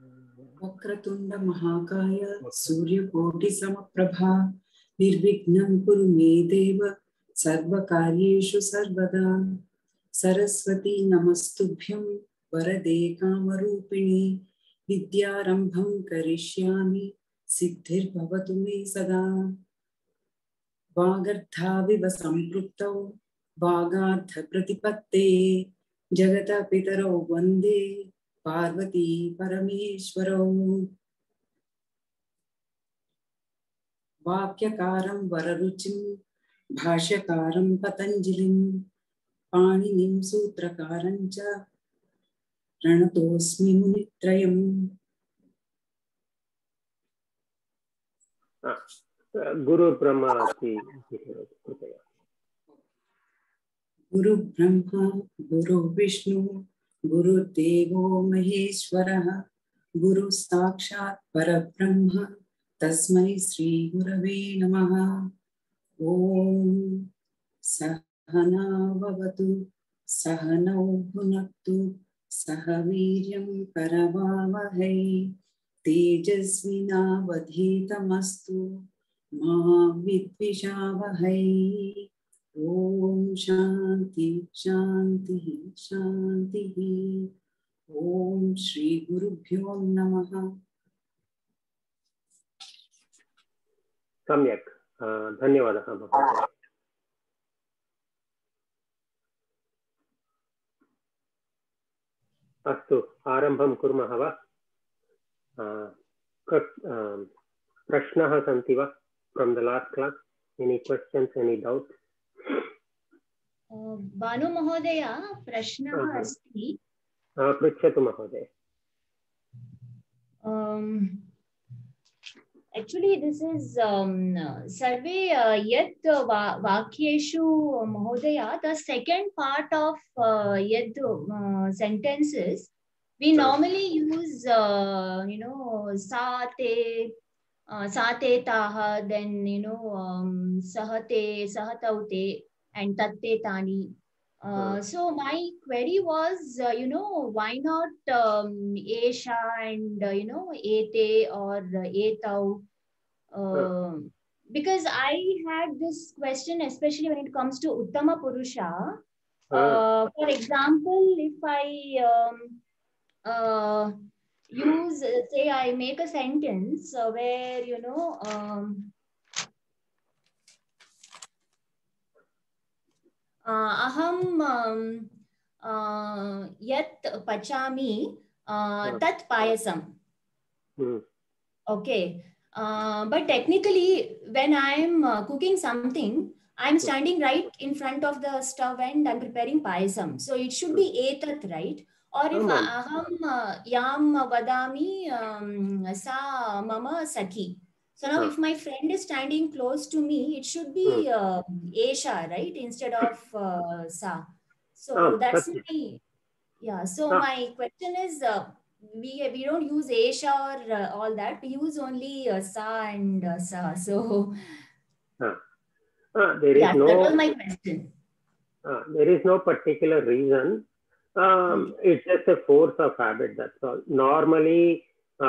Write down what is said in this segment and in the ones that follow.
वक्रतुंड महाकाय सूर्यकोटि समप्रभा निर्विघ्नं कुरु मे देव सर्वकार्येषु सर्वदा। सरस्वती नमस्तुभ्यं वरदे कामरूपिणी विद्यारंभं करिष्यामि सिद्धिर्भवतु मे सदा। वागर्थाविव सम्पृक्तौ वागार्थ प्रतिपत्ते जगतः पितरौ वन्दे पार्वती परमेश्वरौ। वाक्यकारं वररुचिं भाष्यकारं पतञ्जलिं पाणिनिं सूत्रकारं च प्रणतोऽस्मि मुनित्रयम्। गुरु ब्रह्मा अस्ति कृपया। गुरु ब्रह्मा गुरु विष्णु गुरुदेवो महेश्वरः गुरु साक्षात् परब्रह्म तस्मै श्री गुरवे नमः। ओम सहना भवतु सहनौ भुनक्तु सह वीर्यं करवावहै तेजस्विनावधीतमस्तु मा विद्विषावहै। ओम शांति शांति शांति। ओम श्री गुरुभ्यो नमः। सम्यक्, धन्यवादः महोदय। अस्तु, आरम्भं कुर्मः वा? प्रश्नाः सन्ति वा from the last class? Any questions, any doubt? Bhanu महोदय, प्रश्नः अस्ति। पृच्छतु महोदय। Actually, this is survey yet vakyeshu Mahodaya. The second part of yet sentences, we normally use sate, sate taha, then sahate, sahataute, and tatte tani. So my query was, why not Esha and, Ete or Etau? Because I had this question, especially when it comes to Uttama Purusha. For example, if I use, say, I make a sentence where, aham yat pachami tat payasam. Okay. But technically, when I'm cooking something, I'm standing right in front of the stove and I'm preparing payasam. So it should be etat, right? Or if aham yam vadami sa mama sakhi. So now if my friend is standing close to me, it should be Esha, right? Instead of Sa. So that's my, yeah. So my question is, we don't use Esha or all that. We use only Sa and Sa. So there is no, that was my question. There is no particular reason. It's just a force of habit, that's all. Normally,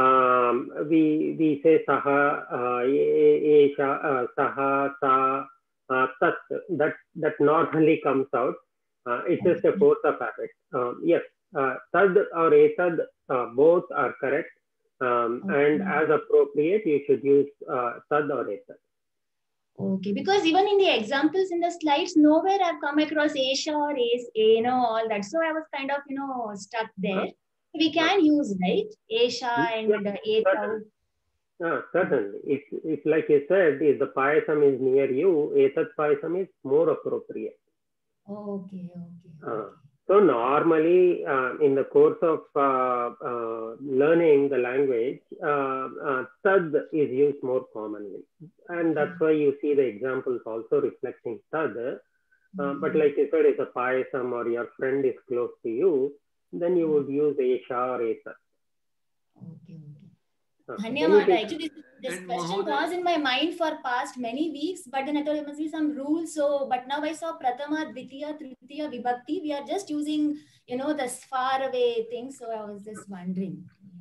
we say saha, esha, saha, sa, tat. That normally comes out. It's just a force of habit. Yes, tad or etad, both are correct. And as appropriate, you should use tad or etad. Okay, because even in the examples in the slides, nowhere I've come across Esha or all that. So I was kind of, stuck there. We can use, right? Esha and Etau. Certainly. It's like you said, if the payasam is near you, etat payasam is more appropriate. Okay. So normally, in the course of learning the language, tad is used more commonly. And that's why you see the examples also reflecting tad. But like you said, if a payasam or your friend is close to you, then you would use Esha or Etad. Okay. Dhanyawad. Actually, this question was in my mind for past many weeks, but then I thought there must be some rules. So, but now I saw Pratama, Dvitiya, Tritiya, Vibhakti. We are just using, this far away thing. So I was just wondering.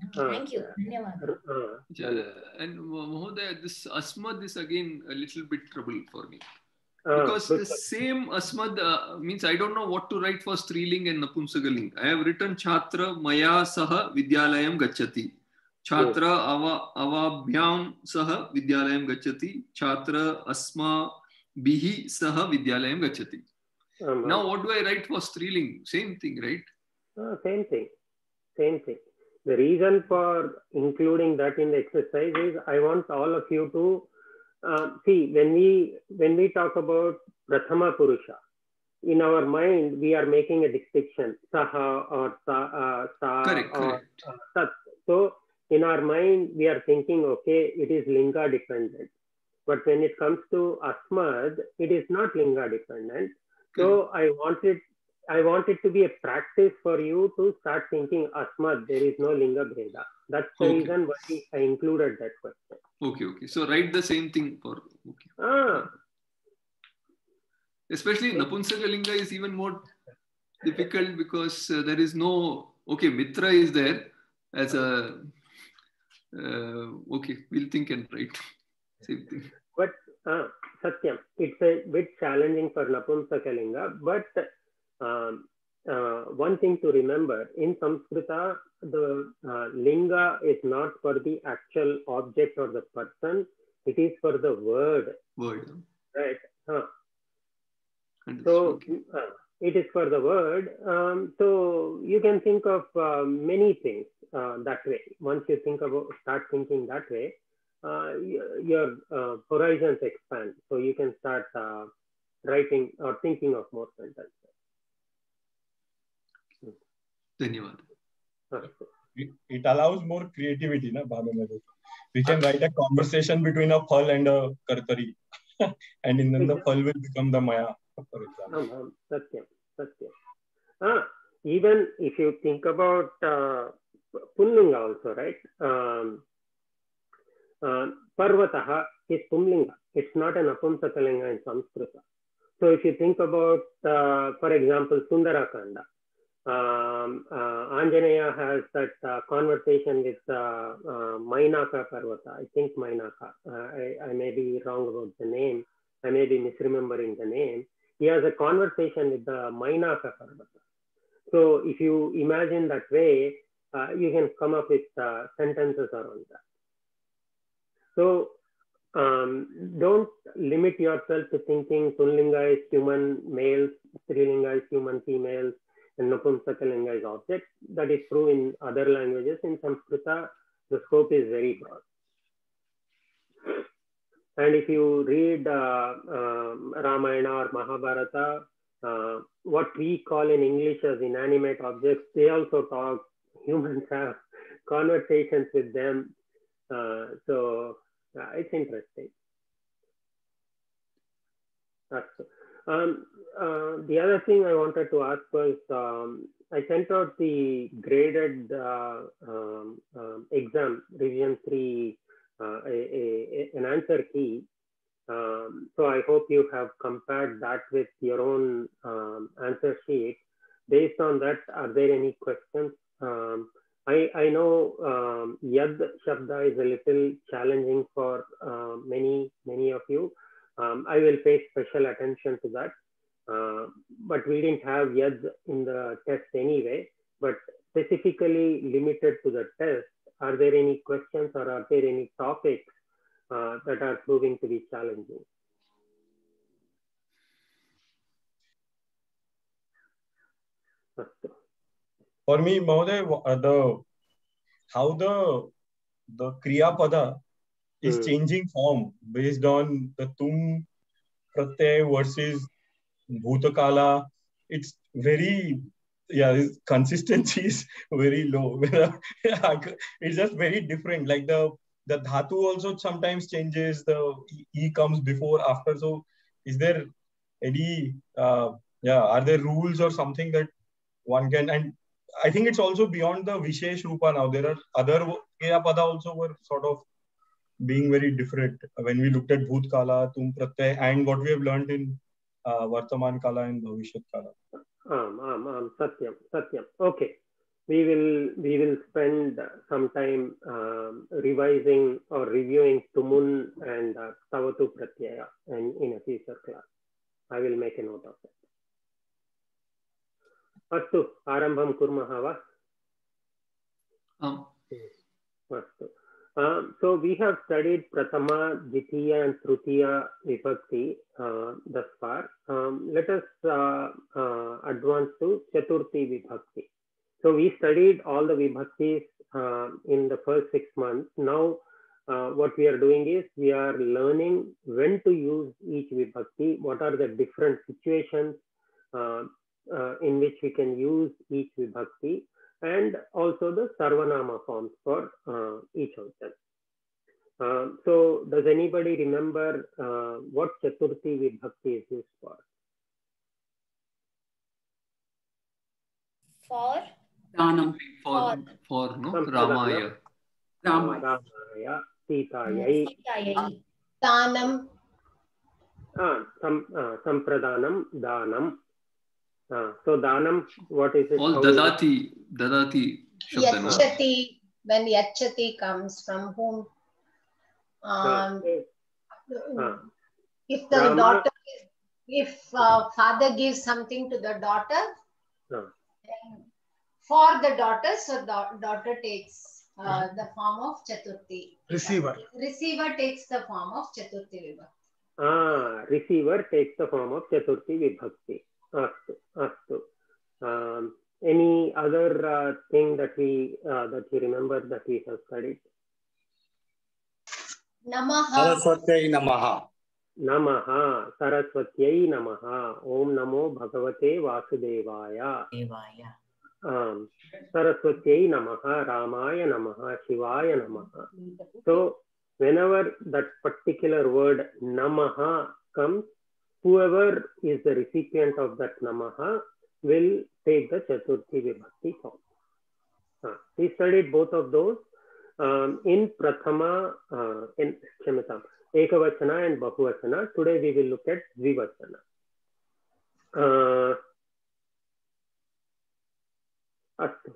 Thank you. And Mahodaya, this asmad is again a little bit trouble for me. Because the same asmad means I don't know what to write for striling and napumsakaling. I have written chhatra maya saha vidyalayam gacchati. Chhatra avabhyam saha vidyalayam gacchati. Chhatra asma bihi saha vidyalayam gacchati. Now what do I write for striling? Same thing, right? Same thing. The reason for including that in the exercise is I want all of you to see, when we talk about Prathama Purusha, in our mind we are making a distinction, Saha or Sa or Sat. So in our mind we are thinking, okay, it is Linga dependent. But when it comes to Asmad, it is not Linga dependent. So I want it to be a practice for you to start thinking Asmad, there is no Linga Bheda. That's the reason why I included that question. Okay. So write the same thing for, especially Napunsaka is even more difficult because there is no, Mitra is there as a, we'll think and write. Same thing. But Satyam, it's a bit challenging for Napumsakalinga, but one thing to remember, in Sanskrita, the linga is not for the actual object or the person, it is for the word. Right? So it is for the word. So you can think of many things that way. Once you start thinking that way, your horizons expand. So you can start writing or thinking of more sentences. It allows more creativity, na? We can write a conversation between a phal and a kartari, and then the phal will become the maya, for example. Satyam. Even if you think about Pullinga also, right? Parvataha is Pullinga. It's not an Napumsakalinga in Sanskrita. So if you think about, for example, Sundarakanda, Anjaneya has that conversation with Mainaka Parvata. I think Mainaka. I may be wrong about the name. I may be misremembering the name. He has a conversation with the Mainaka Parvata. So if you imagine that way, you can come up with sentences around that. So don't limit yourself to thinking Pullinga is human males, Strilinga is human females, and Napumsakalinga is object. That is true in other languages. In Sanskrita, the scope is very broad. And if you read Ramayana or Mahabharata, what we call in English as inanimate objects, they also talk. Humans have conversations with them. So it's interesting. The other thing I wanted to ask was, I sent out the graded exam, Revision 3, an answer key. So I hope you have compared that with your own answer sheet. Based on that, are there any questions? I know Yad Shabda is a little challenging for many of you. I will pay special attention to that. But we didn't have Yad in the test anyway. But specifically limited to the test, are there any questions or are there any topics that are proving to be challenging? For me, Mahoday, how the Kriya Pada is changing form based on the Tum Pratyay versus Bhutakala. It's very, consistency is very low. It's just very different. Like the dhatu also sometimes changes, the E comes before, after. So is there any, are there rules or something that one can, and I think it's also beyond the Vishesh Rupa now. There are other Kriya Pada also were sort of being very different when we looked at Bhut Kala, Tum Pratyay, and what we have learned in Vartaman Kala and Bhavishyat Kala. Satyam. Okay. we will spend some time revising or reviewing Tumun and Tavatu Pratyaya in a future class. I will make a note of that. Astu, arambham kurmah va? Astu. So we have studied Prathama, Ditiya and Tritiya Vibhakti thus far. Let us advance to Chaturthi Vibhakti. So we studied all the Vibhaktis in the first 6 months. Now what we are doing is we are learning when to use each Vibhakti, what are the different situations in which we can use each Vibhakti, and also the Sarvanama forms for each of them. So does anybody remember what Chaturthi Vibhakti is used for? For? Danam. For no? Ramaya. Ramaya. Ramaya, Sitayai. Danam. Sampradanam, Danam. So Danam, what is it? All Dadati Shabdana. Yachati, when Yachati comes, from whom? If the Rama, daughter, if father gives something to the daughter, then for the daughter, so daughter takes the form of Chaturthi. Receiver. Receiver takes the form of Chaturthi Vibhakti. Receiver takes the form of Chaturthi Vibhakti. Astu. Any other thing that you remember that we have studied? Namaha. Saraswatyai Namaha. Namaha. Saraswatyai Namaha. Om Namo Bhagavate Vasudevaya. Saraswatyai Namaha. Ramaya Namaha. Shivaya Namaha. So whenever that particular word Namaha comes, whoever is the recipient of that Namaha will take the Chaturthi Vibhakti form. We studied both of those in Prathama, in Kshamata, Ekavachana and Bahuvachana. Today we will look at Dvivachana. Astu.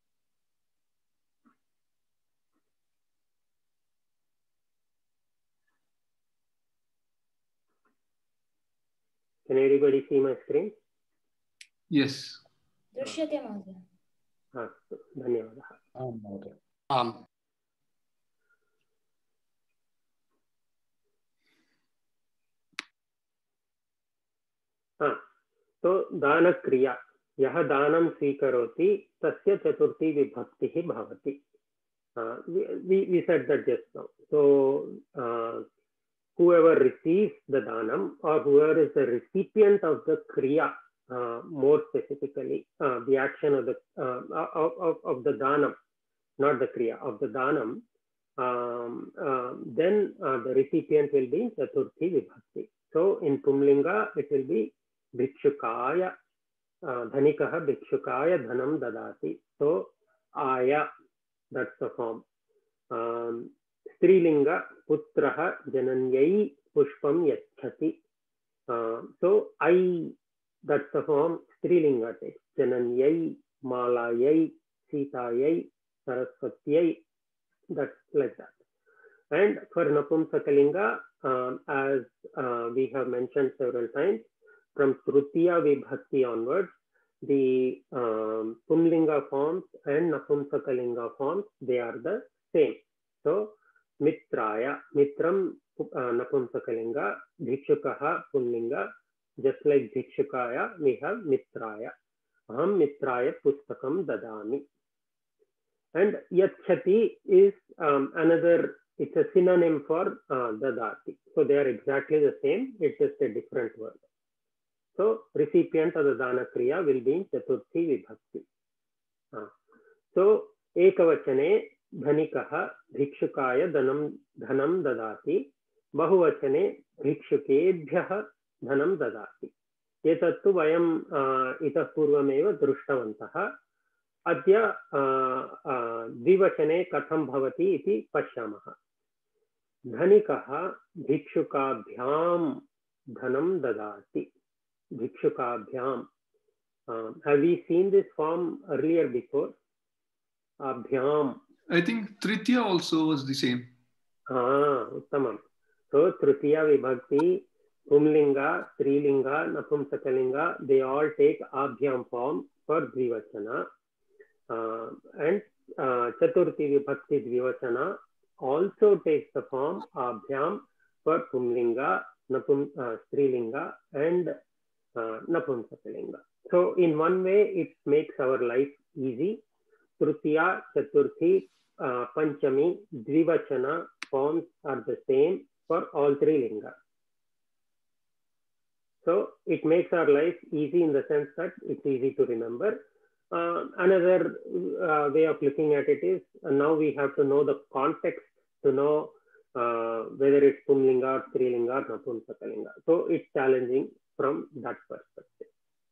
Can anybody see my screen? Yes. Drishyate Mahodaya. Astu. Dhanyavadah. So Dana Kriya. Yaha Danam Swikaroti Tasya Chaturthi Vibhakti Bhavati. We said that just now. So whoever receives the Danam or whoever is the recipient of the Kriya, more specifically, the action of the Danam, not the Kriya, of the Danam, then the recipient will be Chaturthi Vibhakti. So in Pumlinga, it will be Bhikshukaya, Dhanikaha Bhikshukaya Dhanam Dadati. So Aya, that's the form. Strilinga Putraha Jananyai Pushpam Yachati. So I, that's the form. Strilinga takes Jananyai, Malayai, Sitayai, Saraswatyai. That's like that. And for Napumsakalinga, as we have mentioned several times, from Tritiya Vibhakti onwards, the Pumlinga forms and Napumsakalinga forms, they are the same. So Mitraya, Mitram Napumsakalinga, Bhikshukaha Pumlinga, just like Bhikshukaya, we have Mitraya. Aham Mitraya Pustakam Dadami. And Yachati is another, it's a synonym for Dadati. So they are exactly the same, it's just a different word. So recipient of the Dana Kriya will be in Chaturthi Vibhakti. So Ekavachane Dhanikaha Bhikshukaya Dhanam Dadati. Bahuvachane Bhikshukebhyaha Dhanam Dadati. Etattu vayam itah purvameva drushtavantah. Adya Dvivachane katham bhavati iti pashyamaha. Dhanikaha Bhikshukabhyam Dhanam Dadati. Bhikshukabhyam. Have we seen this form earlier before? abhyam. I think Tritiya also was the same. Uttamam. So Tritiya vibhakti, Pumlinga, Strilinga, Napumsakalinga, they all take abhyam form for dvivachana. And Chaturthi vibhakti dvivachana also takes the form abhyam for Pumlinga, Strilinga and Napumsakalinga. So in one way it makes our life easy. Tritiya, Chaturthi, Panchami, Dvivachana forms are the same for all three lingas. So it makes our life easy in the sense that it's easy to remember. Another way of looking at it is now we have to know the context to know whether it's Pumlinga or Strilinga or Napumsakalinga. So it's challenging from that perspective.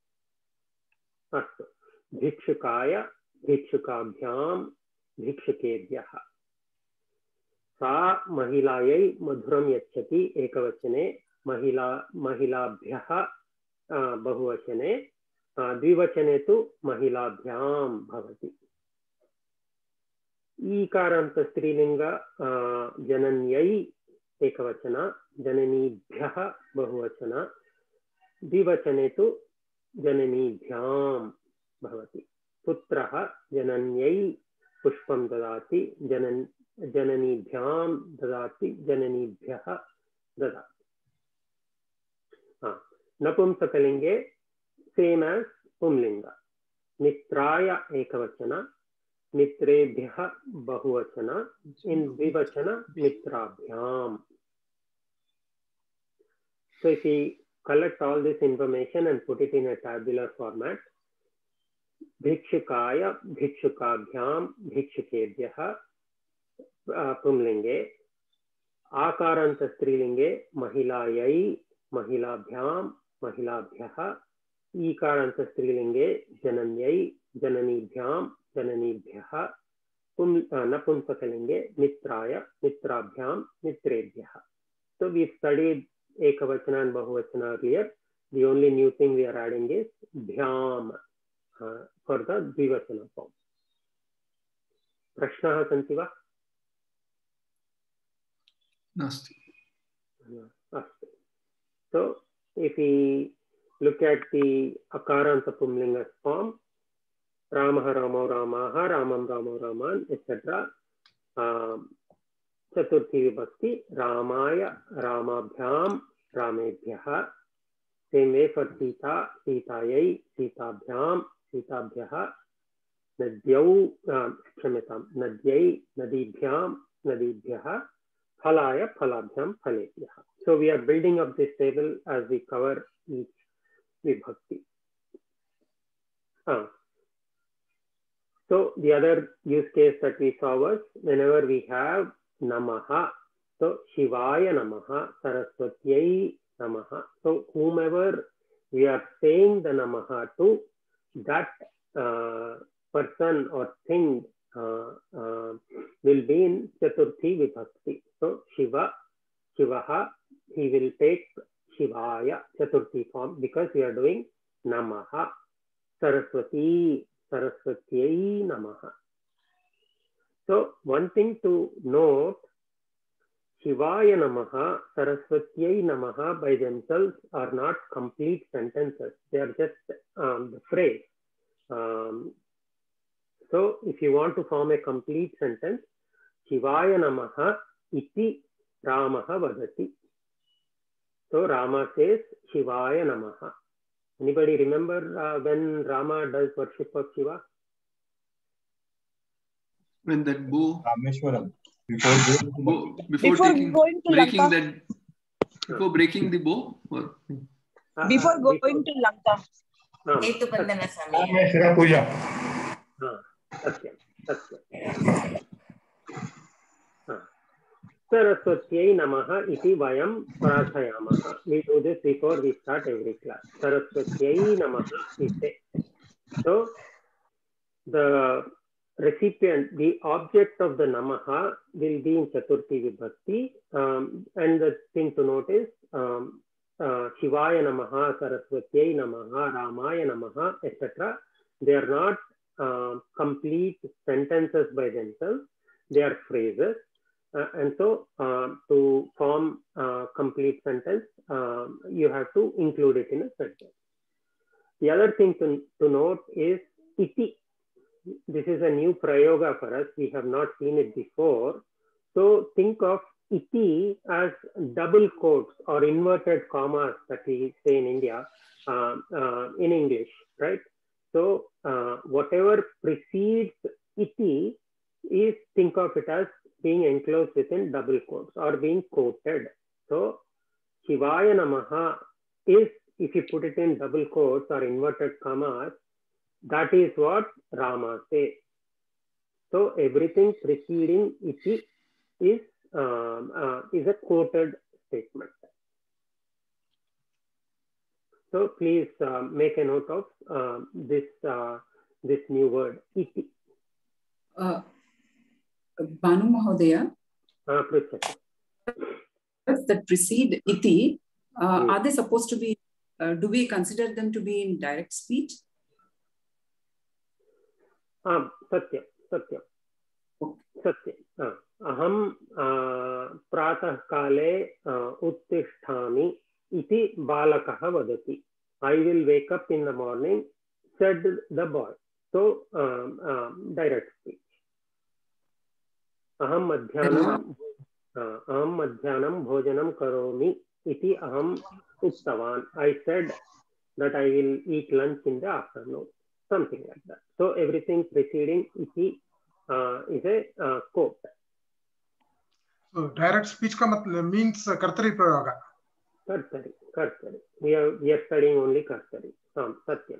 Astu. Bhikshukaya, Bhikshukabhyam, Bhikshukebhyah. Sa Mahilayai Madhuram Yachati Ekavachane, Mahilabhyah Bahuvachane, Dvivachane tu Mahilabhyam Bhavati. Ikaranta Strilinga Jananyai Ekavachana, Jananibhyah Bahuvachana, Dvivachane tu Jananibhyam Bhavati. Putraha Jananyai Pushpam Dadati, Jananibhyam Dadati, Jananibhyah Dadati. Napumsakalinge, same as Pumlinga. Mitraya Ekavachana, Mitrebhyah Bahuvachana, in Dvivachana Mitrabhyam. So if we collect all this information and put it in a tabular format, Bhikshukaya, Bhikshukabhyam, Bhikshukebhyah, Pumlinge, Akaranta Strilinge, Mahilayai, Mahilabhyam, Mahilabhyah, Ikaranta Strilinge, Jananyai, Jananibhyam, Jananibhyah, Napumsakalinge, Mitraya, Mitrabhyam, Mitrebhyah. So we studied Ekavachana and Bahuvachana earlier. The only new thing we are adding is Bhyam for the Dvivachana form. Prashnaha santi va? Nasti. So if we look at the Akaranta Pumlinga form, Ramaha Ramo Ramaha, Ramam Ramo Raman, etc. Chaturthi vibhakti, Ramaya, Ramabhyam, Ramebhyah. Same way for Sita, Sitayai, Sitabhyam, Sitabhyah. Nadyau, Kshamyatam, Nadyai, Nadibhyam, Nadibhyah. Phalaya, Phalabhyam, Phalebhyah. So we are building up this table as we cover each vibhakti. So the other use case that we saw was whenever we have Namaha, so Shivaya Namaha, Saraswatyai Namaha. So whomever we are saying the Namaha to, that person or thing will be in Chaturthi Vibhakti. So Shiva, Shivaha, he will take Shivaya, Chaturthi form, because we are doing Namaha. Saraswati, Saraswatyai Namaha. So one thing to note, Shivaya Namaha, Saraswatyai Namaha by themselves are not complete sentences. They are just the phrase. So if you want to form a complete sentence, Shivaya Namaha iti Ramaha vadati. So Rama says Shivaya Namaha. Anybody remember when Rama does worship of Shiva? When that bow, Rameshwaram. Before breaking the bow? Or? Before going to Lanka. Ketubandhana Samaya. Rameshwara Puja. Satyam. Saraswatyai Namaha iti vayam prarthayamaha. We do this before we start every class. Saraswatyai Namaha iti. So the recipient, the object of the Namaha will be in Chaturthi Vibhakti. And the thing to note is Shivaya Namaha, Saraswatyai Namaha, Ramaya Namaha, etc. They are not complete sentences by themselves. They are phrases. And so to form a complete sentence, you have to include it in a sentence. The other thing to note is iti. This is a new prayoga for us. We have not seen it before. So think of iti as double quotes or inverted commas that we say in India, in English, right? So whatever precedes iti is, think of it as being enclosed within double quotes or being quoted. So Shivaya Namaha is, if you put it in double quotes or inverted commas, that is what Rama says. So everything preceding iti is a quoted statement. So please make a note of this new word iti. Banu Mahodaya, that precede iti, are they supposed to be, do we consider them to be in direct speech? Satyam. Aham pratah kale uttisthami iti balakah vadati. I will wake up in the morning, said the boy. So direct speech. Aham madhyanam bhojanam karomi iti aham uttavan. I said that I will eat lunch in the afternoon. Something like that. So everything preceding iti is a quote. So direct speech ka means kartari prayoga. Kartari. We are studying only kartari. Satyam.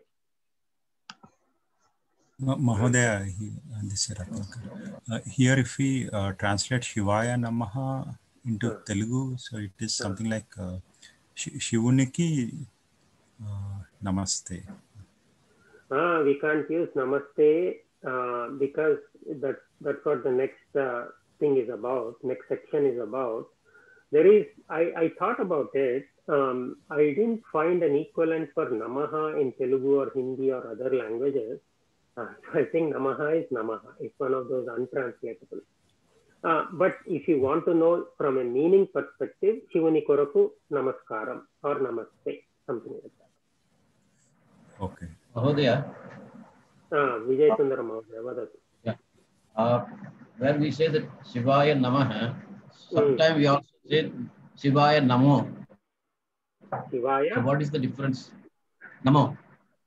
Mahodaya, this is Ratnakar. Here, if we translate Shivaya Namaha into Telugu, so it is something like Shivuniki Namaste. We can't use Namaste because that's what the next thing is about, next section is about. There is, I thought about it. I didn't find an equivalent for Namaha in Telugu or Hindi or other languages. So I think Namaha is Namaha. It's one of those untranslatable. But if you want to know from a meaning perspective, Shivani Koraku Namaskaram or Namaste, something like that. Okay. Mahodaya. Vijay Sundara Mahodaya, vadatu. Yeah. When we say that Shivaya Namaha, sometimes we also say Shivaya Namo. Shivaya? So what is the difference? Namo.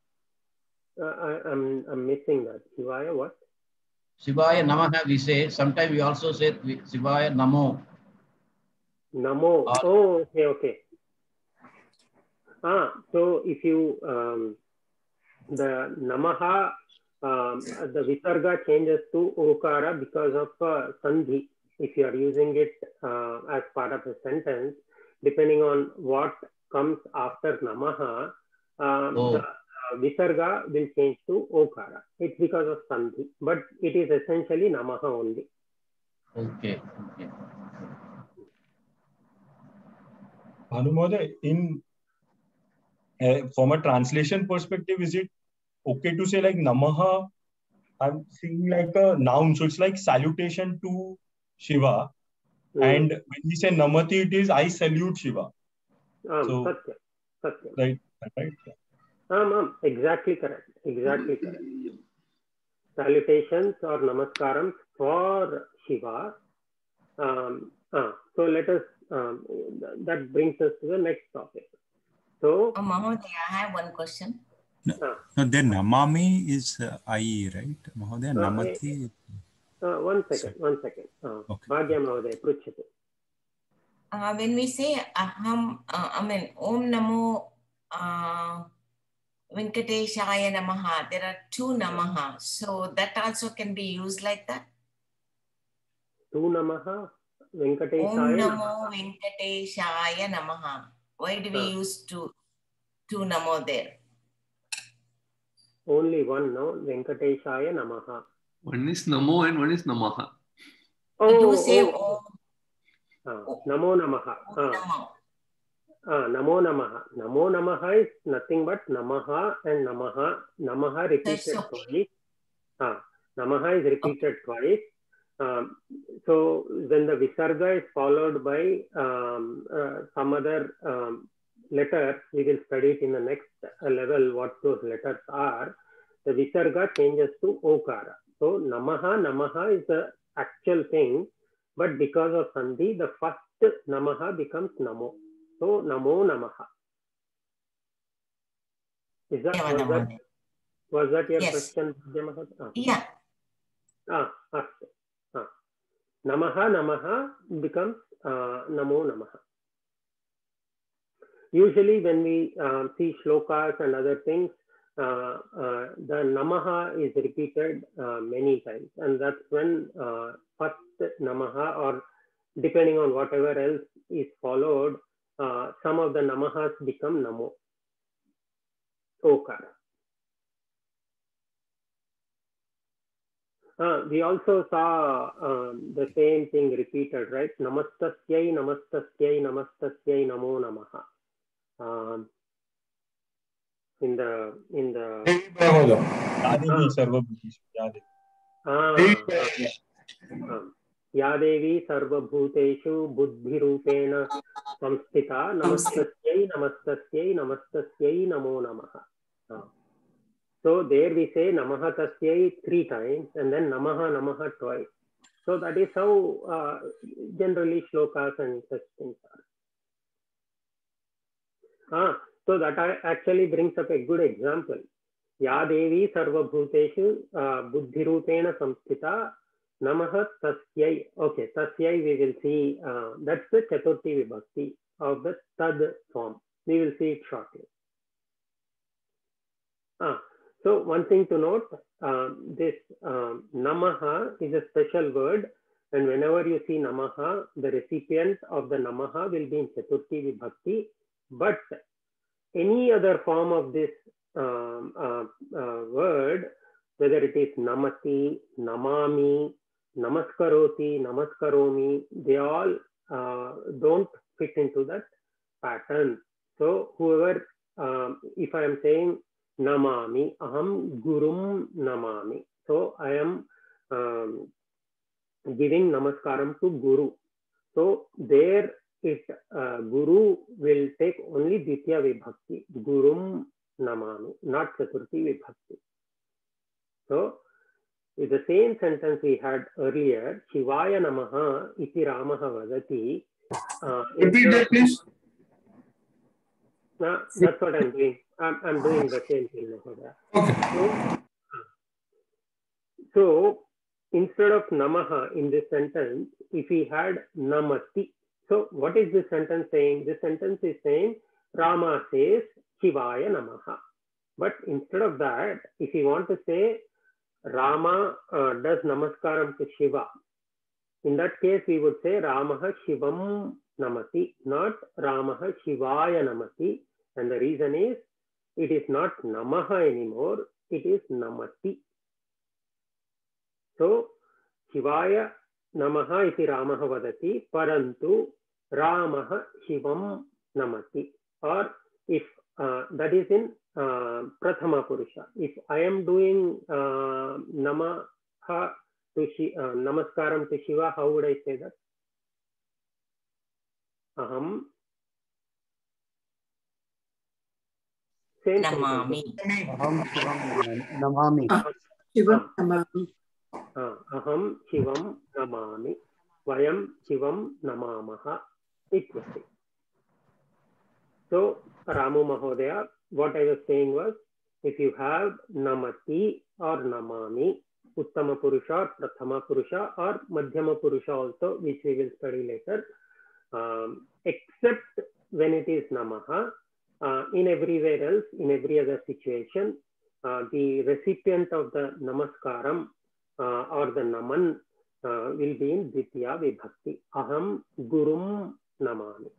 I'm missing that. Shivaya what? Shivaya Namaha we say. Sometimes we also say Shivaya Namo. Namo. Oh, okay. So if you the Namaha, the Visarga changes to Okara because of Sandhi. If you are using it as part of a sentence, depending on what comes after Namaha, the Visarga will change to Okara. It's because of Sandhi, but it is essentially Namaha only. Okay. Bhanumoda, in from a translation perspective, is it okay to say like Namaha? I'm seeing like a noun, so it's like salutation to Shiva. And when we say Namati, it is I salute Shiva. So, Satya. Right. Exactly correct. Salutations or namaskaram for Shiva. So let us, that brings us to the next topic. So, Mahodaya, I have one question. No, then Namami is I, right? Mahodaya, Namati. One second. Okay. Bhagya Mahodaya, pruchate. When we say Aham, Om Namo Venkateshaya Namaha, there are two Namaha. So that also can be used like that? Two Namaha? Venkateshaya Om Namo Venkateshaya Namaha. Why do we use two Namo there? Only one, no? Venkateshaya Namaha. One is Namo and one is Namaha. You say Om. Namo Namaha. Namo Namaha. Namo Namaha is nothing but Namaha and Namaha. Namaha repeated twice. Namaha is repeated twice. So when the Visarga is followed by some other letter, we will study it in the next level what those letters are. The Visarga changes to Okara. So Namaha is the actual thing, but because of Sandhi, the first Namaha becomes Namo. So Namo Namaha. Was that your question? Yeah. Namaha becomes Namo Namaha. Usually when we see shlokas and other things, the Namaha is repeated many times, and that's when first Namaha, or depending on whatever else is followed, some of the Namahas become Namo. Okara. We also saw the same thing repeated, right? Namastasyai, Namastasyai, Namastasyai, Namo Namaha. In the Yadevi Sarvabhuteshu Buddhirupena Samstita Namastasyai, Namastasyai, Namastasyai, Namo Namaha. So there we say Namaha Tasyai 3 times and then Namaha Namaha twice. So that is how generally shlokas and such things are. So that actually brings up a good example. Ya Devi Sarvabhuteshu Buddhirupena Samstita Namaha Tasyai. Okay, Tasyai we will see, that's the Chaturthi Vibhakti of the Tad form. We will see it shortly. So one thing to note, this Namaha is a special word, and whenever you see Namaha, the recipient of the Namaha will be in Chaturthi Vibhakti, but any other form of this word, whether it is Namati, Namami, Namaskaroti, Namaskaromi, they all don't fit into that pattern. So whoever, if I am saying Namami, Aham Gurum Namami. So I am giving Namaskaram to Guru. So there Guru will take only Ditya Vibhakti, Gurum Namami, not Chaturthi Vibhakti. So with the same sentence we had earlier, Shivaya Namaha iti Ramaha Vadati. Repeat that, please. That's what I'm doing. I'm doing the same thing. Okay. So instead of Namaha in this sentence, if we had Namati. So what is this sentence saying? This sentence is saying Rama says Shivaya Namaha. But instead of that, if you want to say Rama does Namaskaram to Shiva, in that case we would say Ramaha Shivam Namati, not Ramaha Shivaya Namati. And the reason is, it is not Namaha anymore, it is Namati. So, Shivaya Namaha iti Ramaha vadati, parantu Ramaha Shivam Namati. Or if that is in Prathama Purusha. If I am doing Namaha to Namaskaram to Shiva, how would I say that? Aham Namami. Namami. Shivam Namami. Aham Shivam Namami. Vayam Shivam Namamaha. Ityasi. So, Ramu Mahodaya, what I was saying was, if you have Namati or Namami, Uttama Purusha or Prathama Purusha or Madhyama Purusha also, which we will study later, except when it is Namaha, in everywhere else, in every other situation, the recipient of the Namaskaram or the Naman will be in Ditya Vibhakti. Aham Gurum Namami.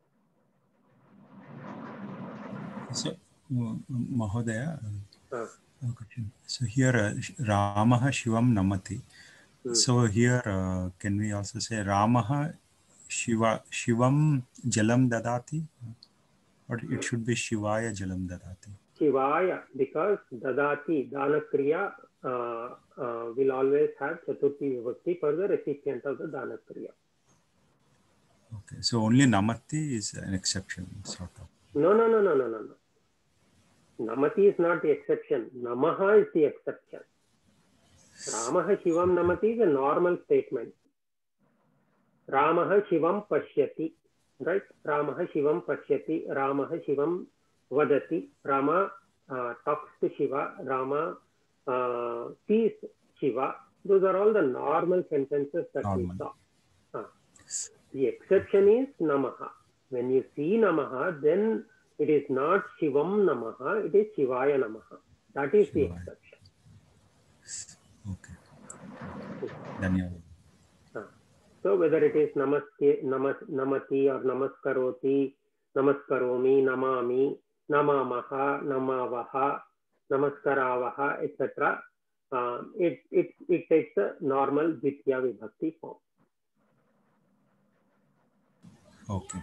So, Mahodaya, so here Ramaha Shivam Namati. So here can we also say Ramaha Shivam Jalam Dadati? Or it should be Shivaya Jalam Dadati? Shivaya, because Dadati, Dana Kriya will always have Chaturthi Vibhakti for the recipient of the Dana Kriya. Okay, so only Namati is an exception, sort of. No. Namati is not the exception. Namaha is the exception. Ramaha Shivam Namati is a normal statement. Ramaha Shivam Pashyati, right? Ramaha Shivam Pashyati, Ramaha Shivam Vadati, Rama talks to Shiva, Rama sees Shiva. Those are all the normal sentences that we saw. The exception is Namaha. When you see Namaha, then it is not Shivam Namaha, it is Shivaya Namaha. That is the exception. Okay. Dhanyavad. So whether it is Namati or Namaskaroti, Namaskaromi, Namami, Namamaha, Namavaha, Namaskaravaha, etc. It takes the normal Ditya Vibhakti form. Okay.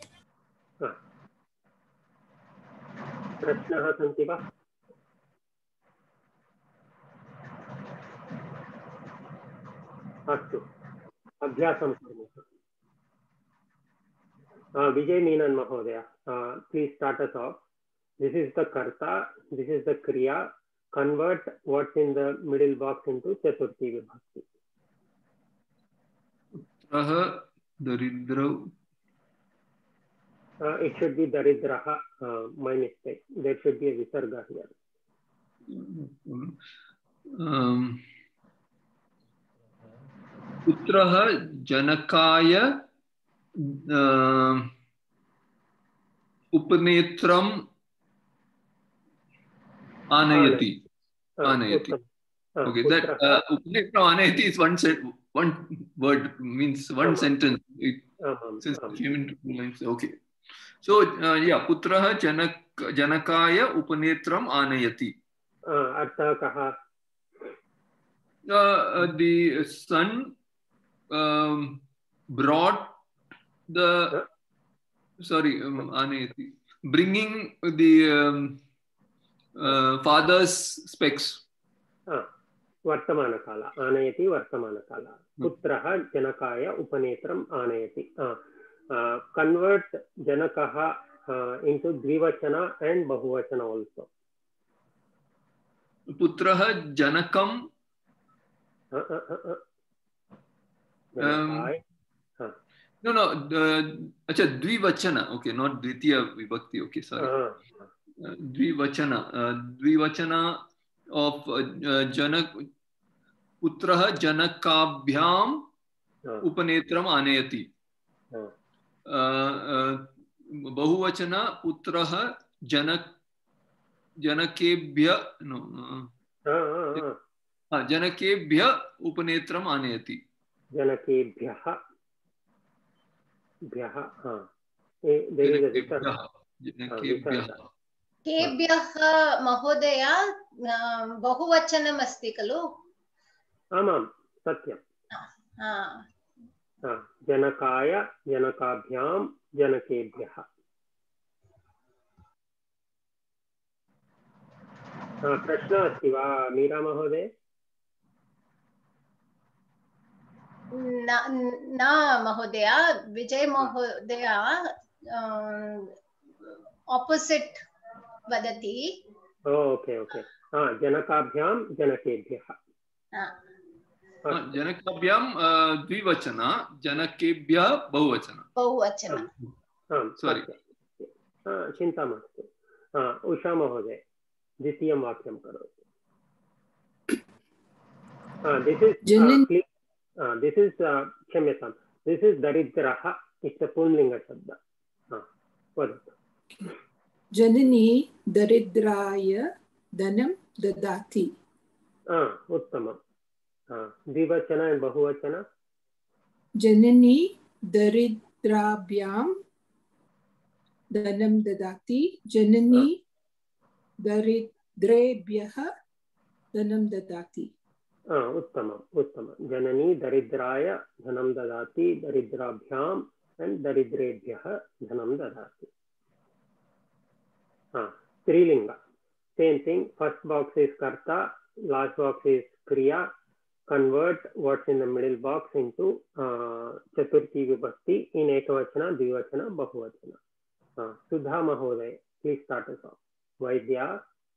प्रश्नः सन्ति वा? अस्तु, अभ्यासं कुर्मः. Vijay Menon Mahodaya, please start us off. This is the karta, this is the kriya. Convert what's in the middle box into Chaturthi Vibhakti. Daridra. It should be Daridraha, my mistake. There should be a Visarga here. Putraha Janakaya Upanetram Anayati. Okay, that Upanetram Anayati is one word, means one sentence. Since it came into lines. Okay. So, Putraha Janakaya Upanetram Anayati. Artha kaha? The son brought the, Anayati, bringing the father's specs. Vartamana kala. Anayati Vartamana kala. Putraha Janakaya Upanetram Anayati. Convert Janakaha into Dvivachana and Bahuvachana also. Putraha Janakam. No, Dvivachana. Okay, not Dvitiya Vibhakti. Okay, sorry. Dvivachana. Dvivachana of Janak. Putraha Janakabhyam Upanetram Anayati. Bahuvachana Putraha Janakebhya Janakebhya Upanetram Anayati. Janakebhya. There is a Visarga. Kebhyah Mahodaya Bahuvachanam asti kalu? Amam, Satyam. Janakaya, Janakabhyam, Janakebhyaha. Prashna asti va, Meera Mahodaya? Na Mahodaya, Vijay Mahodaya opposite vadati. Oh, okay. Janakabhyam, Janakebhyaha. Janakabhyam Dvivachana, Janakebhya Bahuvachana. Sorry. Chinta mastu. Usha Mahodaya, Dvitiyam Vakyam karoti. This is Kshamyatam. This is Daridraha. It's a Pumlinga Shabda. What? Janani Daridraya Dhanam Dadati. Uttamam. Dvivachana and Bahuvachana. Janani Daridrabhyam Dhanam Dadati. Janani Daridrebhyaha Dhanam Dadati. Uttamam. Janani Daridraya Dhanam Dadati, Daridrabhyam and Daridrebhyaha Dhanam Dadati. Strilinga. Same thing. First box is Karta, last box is Kriya. Convert what's in the middle box into Chaturthi Vibhakti in Ekavachana, Dvivachana, Bahuvachana. Sudha Mahoday, please start us off. Vaidya.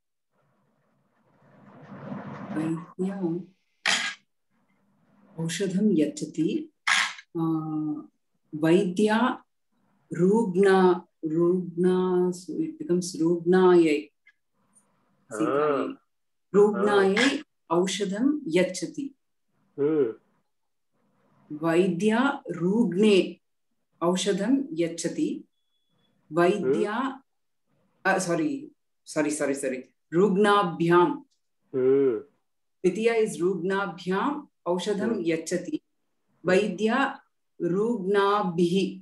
Vaidya Aushadham Yachati. Vaidya Rugna, so it becomes Rugnayai. Rugnayai Aushadham Yachati. Vaidya Rugne Aushadham Yachati. Vaidya, sorry. Rugnabhyam. Vidya is Rugnabhyam Aushadham Yachati. Vaidya Rugnabhi.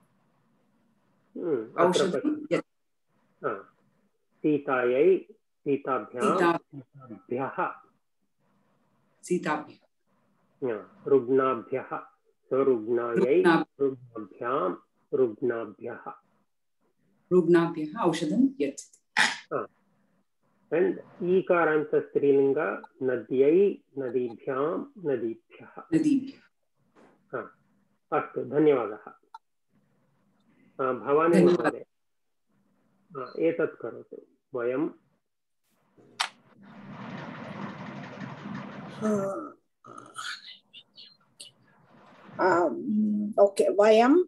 Aushadham Yachati. Sitayai, Sitabhyam, Sitabhyam. Rugnabhyah. So Rugnayai, Rugnabhyam, Rugnabhyah. Rugnabhyah Aushadham Yachati. And Ikaranta Strilinga, Nadyai, Nadibhyam, Nadibhyah. Nadibhyah. Astu, Dhanyavadah. Bhavani Mahade. Etat karotu. Vayam. Okay, Vayam.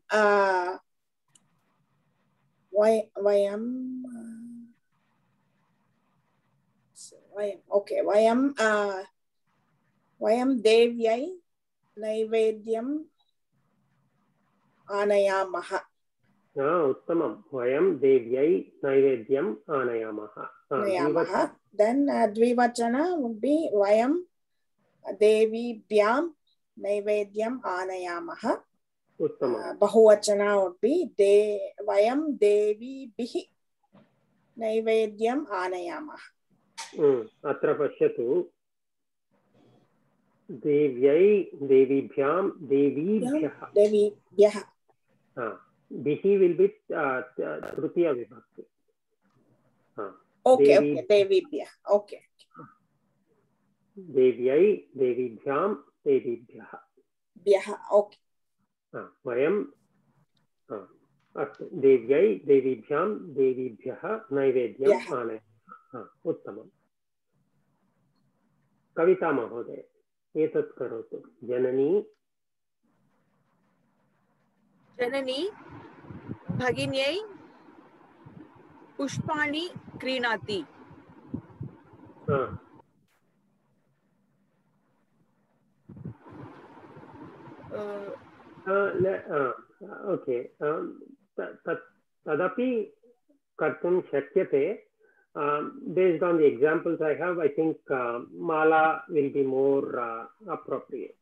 Okay, Vayam Devyai Naivedyam Anayamaha. Uttamam. Vayam Devyai Naivedyam Anayamaha. Then Dvivachana would be Vayam Devi Bhyam Naivedyam Anayamaha. Bahuvachana would be Vayam Devi Bihi Naivedyam Anayamaha. Atra pashyatu. Devyai, Devibhyam, Devibhyah. Bihi will be Trutiya Vibhakti. Okay, Devibhyah. Okay. Devyai, Devibhyam, Devibhyah. Bhyah. Okay. Vayam. Devyai, Devibhyam, Devibhyah, Naivedyam, Anayamaha. Uttamam. Kavita Mahoday. Etat karotu. Janani. Janani Bhaginyai Pushpani Krinati. Okay. Tadapi kartum shakyate. Based on the examples I have, I think Mala will be more appropriate.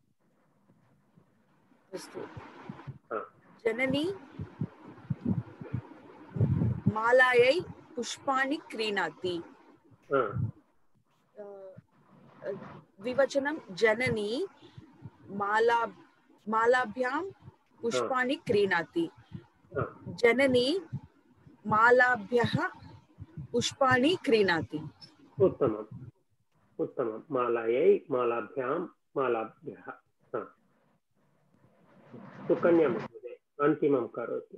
Janani Malayai Pushpani Krinati. Vivachanam Janani Malabhyam Pushpani Krinati. Janani Malabhyah Pushpani Krinati. Uttamam. Uttamam. Malayai, Malabhyam, Malabhyah. Sukanya Mahoday. Antimam karoti.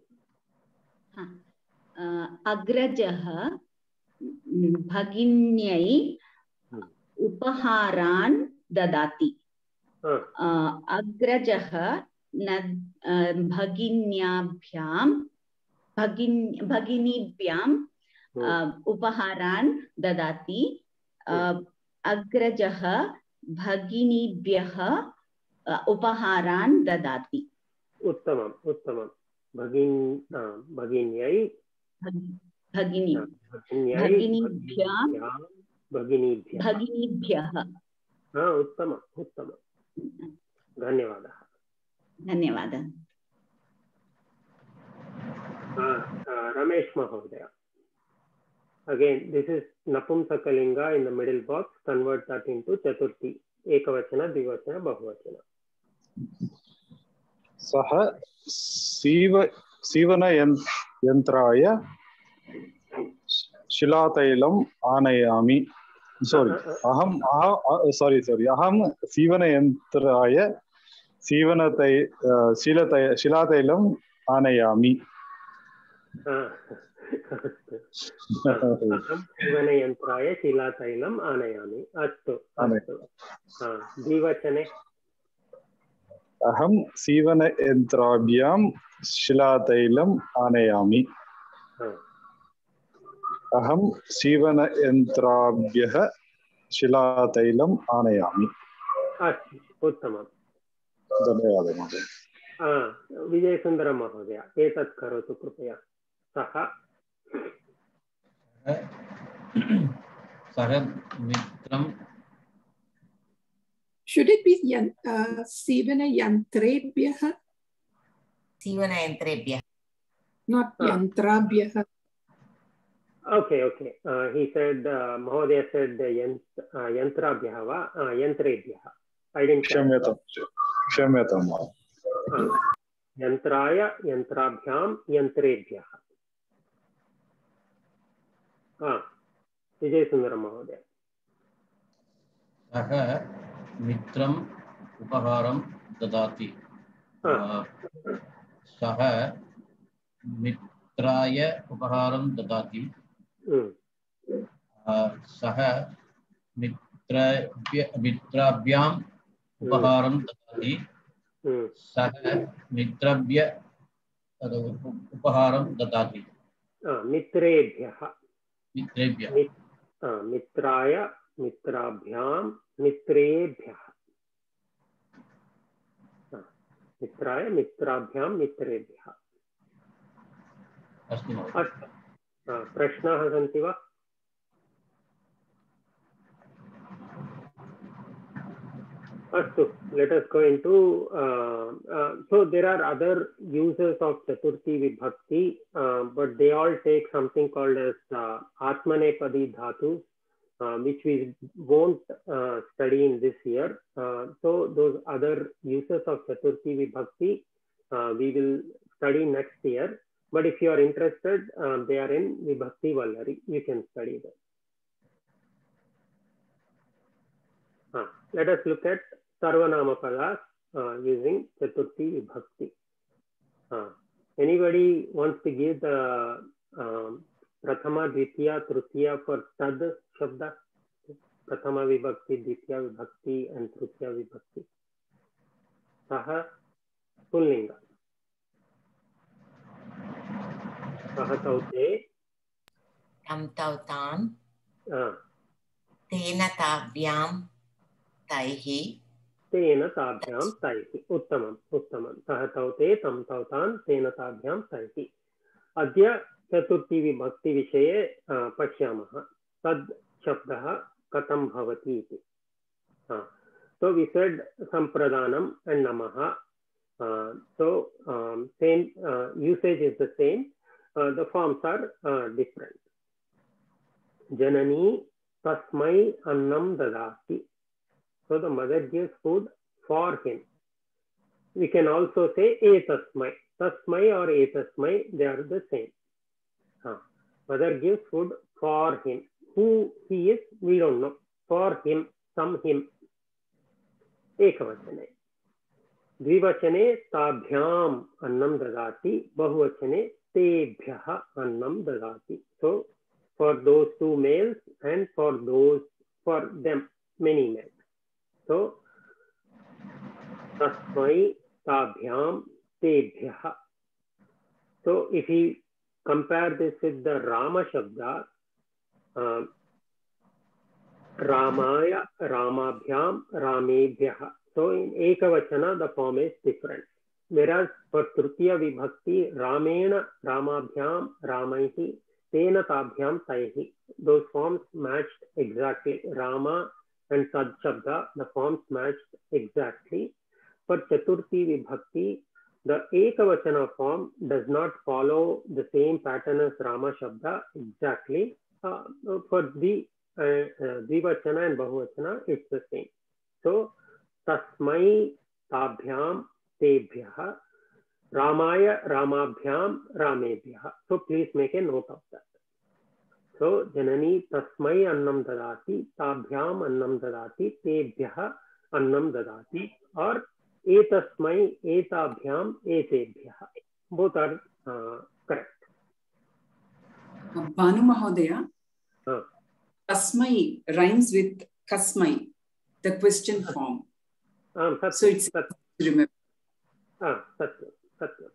Agrajah Bhaginyai Upaharan Dadati. Agrajah Bhaginibhyam Upaharan Dadati. Agrajah Bhaginibhyah Upaharan Dadati. Uttamam. Uttamam. Bhaginyai. Bhaginibhyah. Uttama. Uttama. Dhanyavadah. Dhanyavadah. Ramesh Mahodaya. Again, this is Napumsakalinga in the middle box. Convert that into Chaturthi. Ekavachana, Dvivachana, Bahuvachana. Saha Sivana Yantraya Shilatailam Anayami sorry. Sorry. Aham सीवनयन्त्राय शिलातैलं आनयामि. सीवनयन्त्राय शिलातैलम् आनयामि. अस्तु अस्तु. द्विवचने अहं सीवनयन्त्राभ्यां शिलातैलम् आनयामि. अहं सीवनयन्त्राभ्यः शिलातैलम् आनयामि. अस्तु उत्तमम्. धन्यवादः महोदय. विजयसुन्दर महोदय एतत् करोतु कृपया. सः मित्रं. Should it be सीवनयन्त्रेभ्यः? सीवनयन्त्रेभ्यः. Not yantrabhyah. Okay. He said, Mahodaya said yantrabhyah va yantrebhyah. I didn't. Kshamyatam. Yantraya yantrabhyam yantrebhyah. Vijayasundara Mahodaya. सः मित्रम् उपहारं ददाति. सः मित्राय उपहारं ददाति. सः मित्राभ्याम् उपहारं ददाति. सः मित्रभ्य उपहारं ददाति. मित्रेभ्यः. मित्राय मित्राभ्यां मित्रेभ्यः. मित्राय मित्राभ्यां मित्रेभ्यः. अस्तु. प्रश्नाः सन्ति वा? Astu, let us go into, so there are other uses of Chaturthi Vibhakti, but they all take something called as Atmanepadi Dhatu, which we won't study in this year. So those other uses of Chaturthi Vibhakti, we will study next year. But if you are interested, they are in Vibhakti Vallari, you can study them. Let us look at Sarvanama Padas using Chaturthi Vibhakti. Anybody wants to give the Prathama, Dvitiya, Tritiya for Tad Shabda? Prathama Vibhakti, Dvitiya Vibhakti and Tritiya Vibhakti. Saha Pullinga. Saha Taute. Tam Tautan. Tena Tavyam Taihi. तेन ताभ्यां तैहि. उत्तमम् उत्तमं. सः तौते तं तौतान् तेन ताभ्यां तैहि. अद्य चतुर्थी विभक्ति विषये पश्यामः. तद् शब्दः कथं भवति इति. So we said Sampradhanam and Namaha. So same usage is the same. The forms are different. Janani tasmai annam dadati. So the mother gives food for him. We can also say etasmai. Tasmai or etasmai, they are the same. Mother gives food for him. Who he is, we don't know. For him, some him. Ekavachane. Dvivachane tabhyam annam dadati. Bahuvachane tebhyah annam dadati. So for those two males and for them, many males. So, tasmai tabhyam tebhyah. So, if we compare this with the Rama Shabda, Ramaya, Ramabhyam, Ramebhyah. So, in Ekavachana, the form is different. Whereas for Tritiya Vibhakti, Ramena, Ramabhyam, Ramaihi, Tena Tabhyam Taihi. Those forms matched exactly. Rama and Tad Shabda, the forms matched exactly. For Chaturthi Vibhakti, the Ekavachana form does not follow the same pattern as Rama Shabda exactly. For Dvivachana and Bahuvachana, it's the same. So, Tasmai Tabhyam Tebhyah, Ramaya Ramabhyam Ramebhyah. So, please make a note of that. So Janani tasmai annam dadati, tabhyam annam dadati, tebhyah annam dadati, or etasmai, etabhyam, etebhyah. Both are correct. Bhanu Mahodaya, tasmai rhymes with kasmai, the question form. So it's remember. Satyam.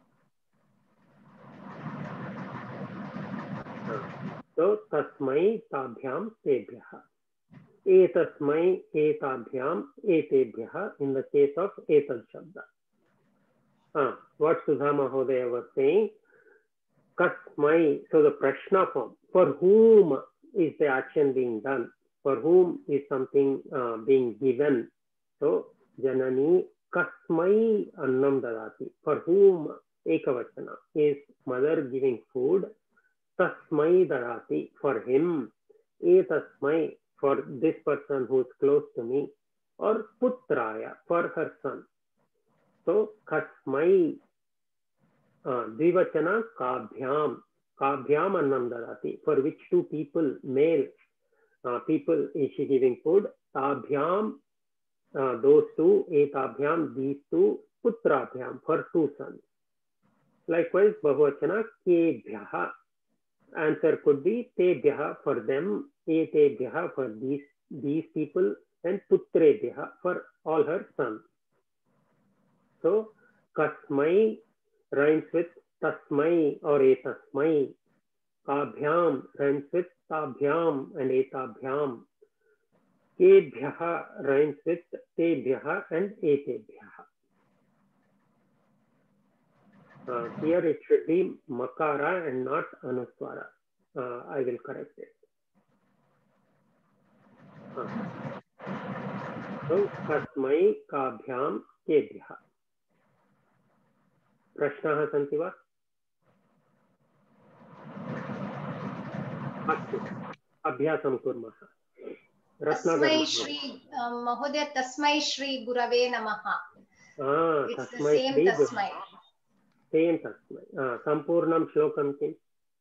So tasmai tabhyam tebhyah. Etasmai etabhyam etebhyah in the case of etad shabda. What Sudha Mahodaya was saying, kasmai, so the prashna form, for whom is the action being done? For whom is something being given? So Janani kasmai annam dadati. For whom ekavachana is mother giving food. Tasmai dadati, for him. Etasmai, for this person who is close to me. Or putraya, for her son. So kasmai dvivachana kabhyam. Kabhyam annam dadati. For which two people, male people, is she giving food? Tabhyam, those two. Etabhyam, these two. Putrabhyam, for two sons. Likewise, bahuvachana kebhyah. Answer could be tebhyah, for them. Etebhyah, for these people. And putrebhyah, for all her sons. So kasmai rhymes with tasmai or etasmai. Kabhyam rhymes with tabhyam and etabhyam. Kebhyah rhymes with tebhyah and etebhyah. Here it should be makara and not anuswara. I will correct it. So kasmai kabhyam kebhyah. प्रश्नाः सन्ति वा? अस्तु, अभ्यासं कुर्मः. तस्मै श्री महोदय, तस्मै श्री गुरवे नमः. It's the same tasmai. Same tasmai. सम्पूर्णं श्लोकं किम्?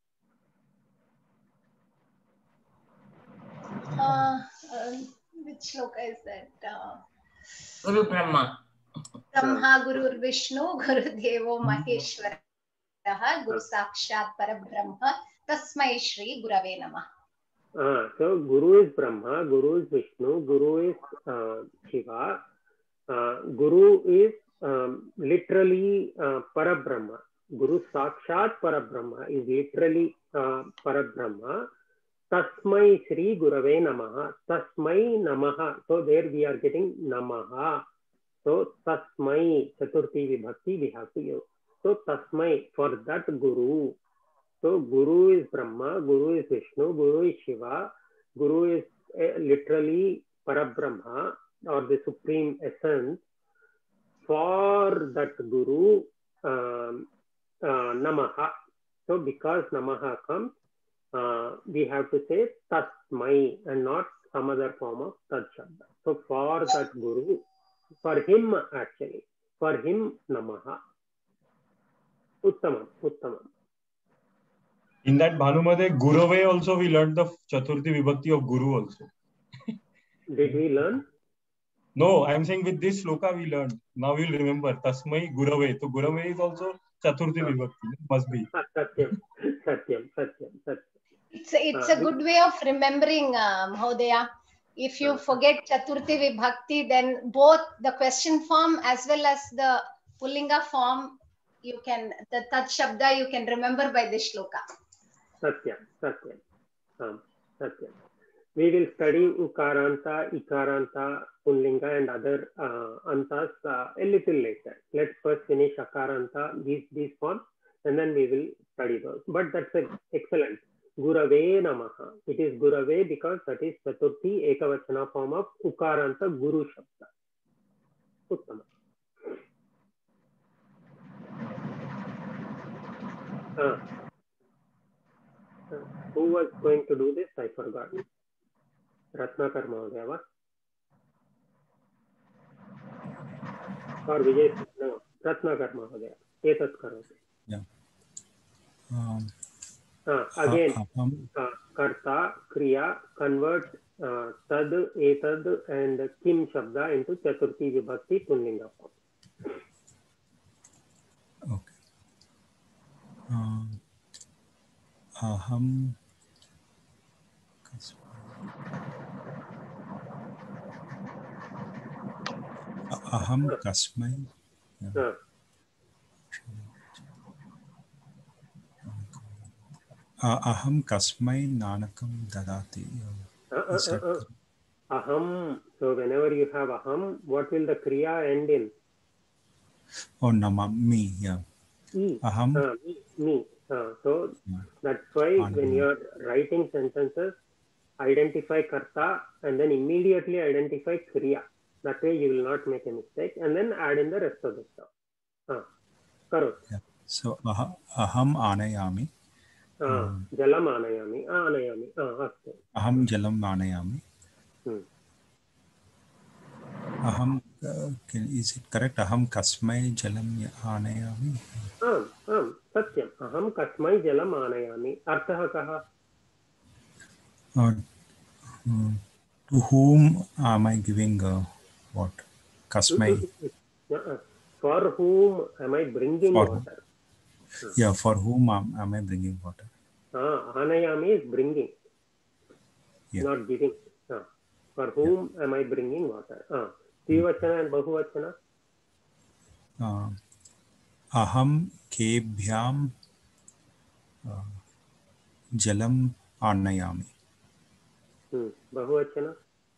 Which shloka is that? Guru Brahma. Brahma Guru Vishnu Guru Devo Maheshwarah Guru Sakshat Parabrahma Tasmai Shri Gurave Namah. So Guru is Brahma, Guru is Vishnu, Guru is Shiva, Guru is literally Parabrahma. Guru Sakshat Parabrahma is literally Parabrahma. Tasmai Shri Gurave Namaha. Tasmai Namaha. So there we are getting Namaha. So tasmai, chaturthi vibhakti we have to use. So tasmai, for that Guru. So Guru is Brahma, Guru is Vishnu, Guru is Shiva, Guru is literally Parabrahma or the Supreme Essence. For that Guru, Namaha. So because Namaha comes, we have to say tasmai and not some other form of tad shabda. So for that Guru, for him actually, for him Namaha. Uttamam. In that Bhanumade Gurave also we learned the Chaturthi Vibhakti of Guru also. Did we learn? No, I am saying with this sloka we learned. Now we'll remember Tasmai Gurave. So Gurave is also Chaturthi Vibhakti. Must be. Satyam. It's a good way of remembering, Mahodaya. If you forget Chaturthi Vibhakti, then both the question form as well as the Pullinga form, you can, the Tat Shabda, you can remember by this shloka. Satyam. We will study Ukaranta, Ikaranta, Pullinga and other antas a little later. Let's first finish Akaranta, these forms, and then we will study those. But that's excellent. Gurave Namaha. It is Gurave because that is Chaturthi Ekavachana form of Ukaranta Guru Shabda. Uttama. Who was going to do this? I forgot. Ratnakar Mahodaya. Or Vijay? No, Ratnakar Mahodaya. Etat karoti. Yeah. Again, karta, kriya converts tad, etad and kim shabda into chaturthi vibhakti pullinga form. Okay. Aham kasmai. Aham kasmai nanakam dadati. Aham. So whenever you have aham, what will the kriya end in? Oh, nama, me. Yeah. Aham. Me. So that's why when you are writing sentences, identify karta and then immediately identify kriya. That way you will not make a mistake, and then add in the rest of the stuff. Karot. Yeah. So aham anayami. Jalam anayami. Astu. Aham jalam anayami. Aham, is it correct? Aham kasmai jalam anayami. Satyam. Aham kasmai jalam anayami. Artha kaha? To whom am I giving what? Kasmai. For whom am I bringing water? Yeah, for whom am I bringing water? Anayami is bringing, not giving. For whom am I bringing water? Dvivachana and Bahuvachana? Aham kebhyam jalam anayami. Bahuvachana?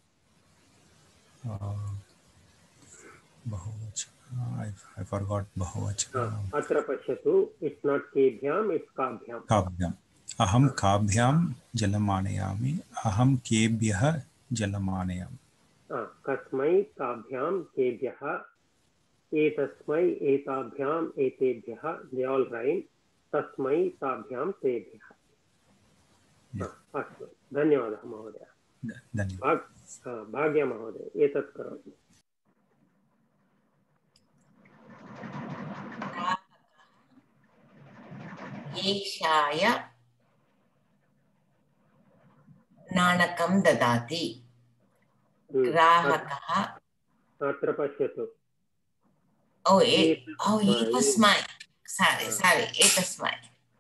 Bahuvachana. I forgot Bahuvachana. Atra pashyatu. It's not kebhyam, it's kabhyam. Kabhyam. Aham kabhyam jalam anayami. Aham kebhyah jalam anayami. Kasmai kabhyam kebhyah. Etasmai etabhyam etebhyah. They all rhyme. Tasmai tabhyam tebhyah. Astu. Dhanyavadah Mahodaya. Dhanyavadah. Bhagya Mahodaya. Etat karoti. Eshaya nanakam dadati. Grahakaha. Atra pashyatu. Etasmai. Sorry. Etasmai.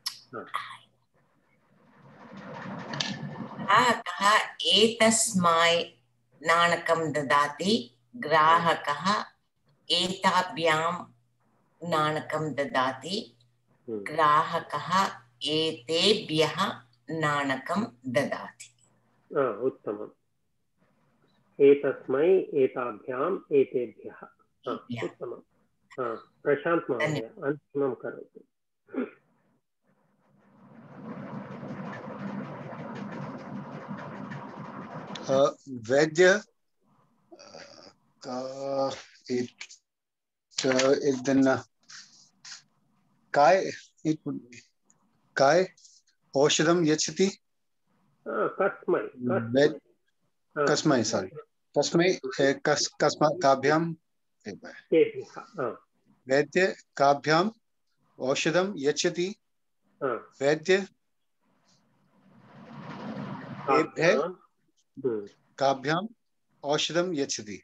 Grahakaha etasmai nanakam dadati. Grahakaha etabhyam nanakam dadati. Grahakaha etebhyah nanakam dadati. Uttamam. Etasmai etabhyam etebhyah. Uttamam. Prashant Mahodaya. Antimam karoti. Vaidya. Then Kai, it would be Kai Oshadam Yachati. Kasmai, sorry. Kasmai Kabhyam Vaidya Kabhyam Oshadam Yachati. Vaidya Kabhyam Oshadam Yachati.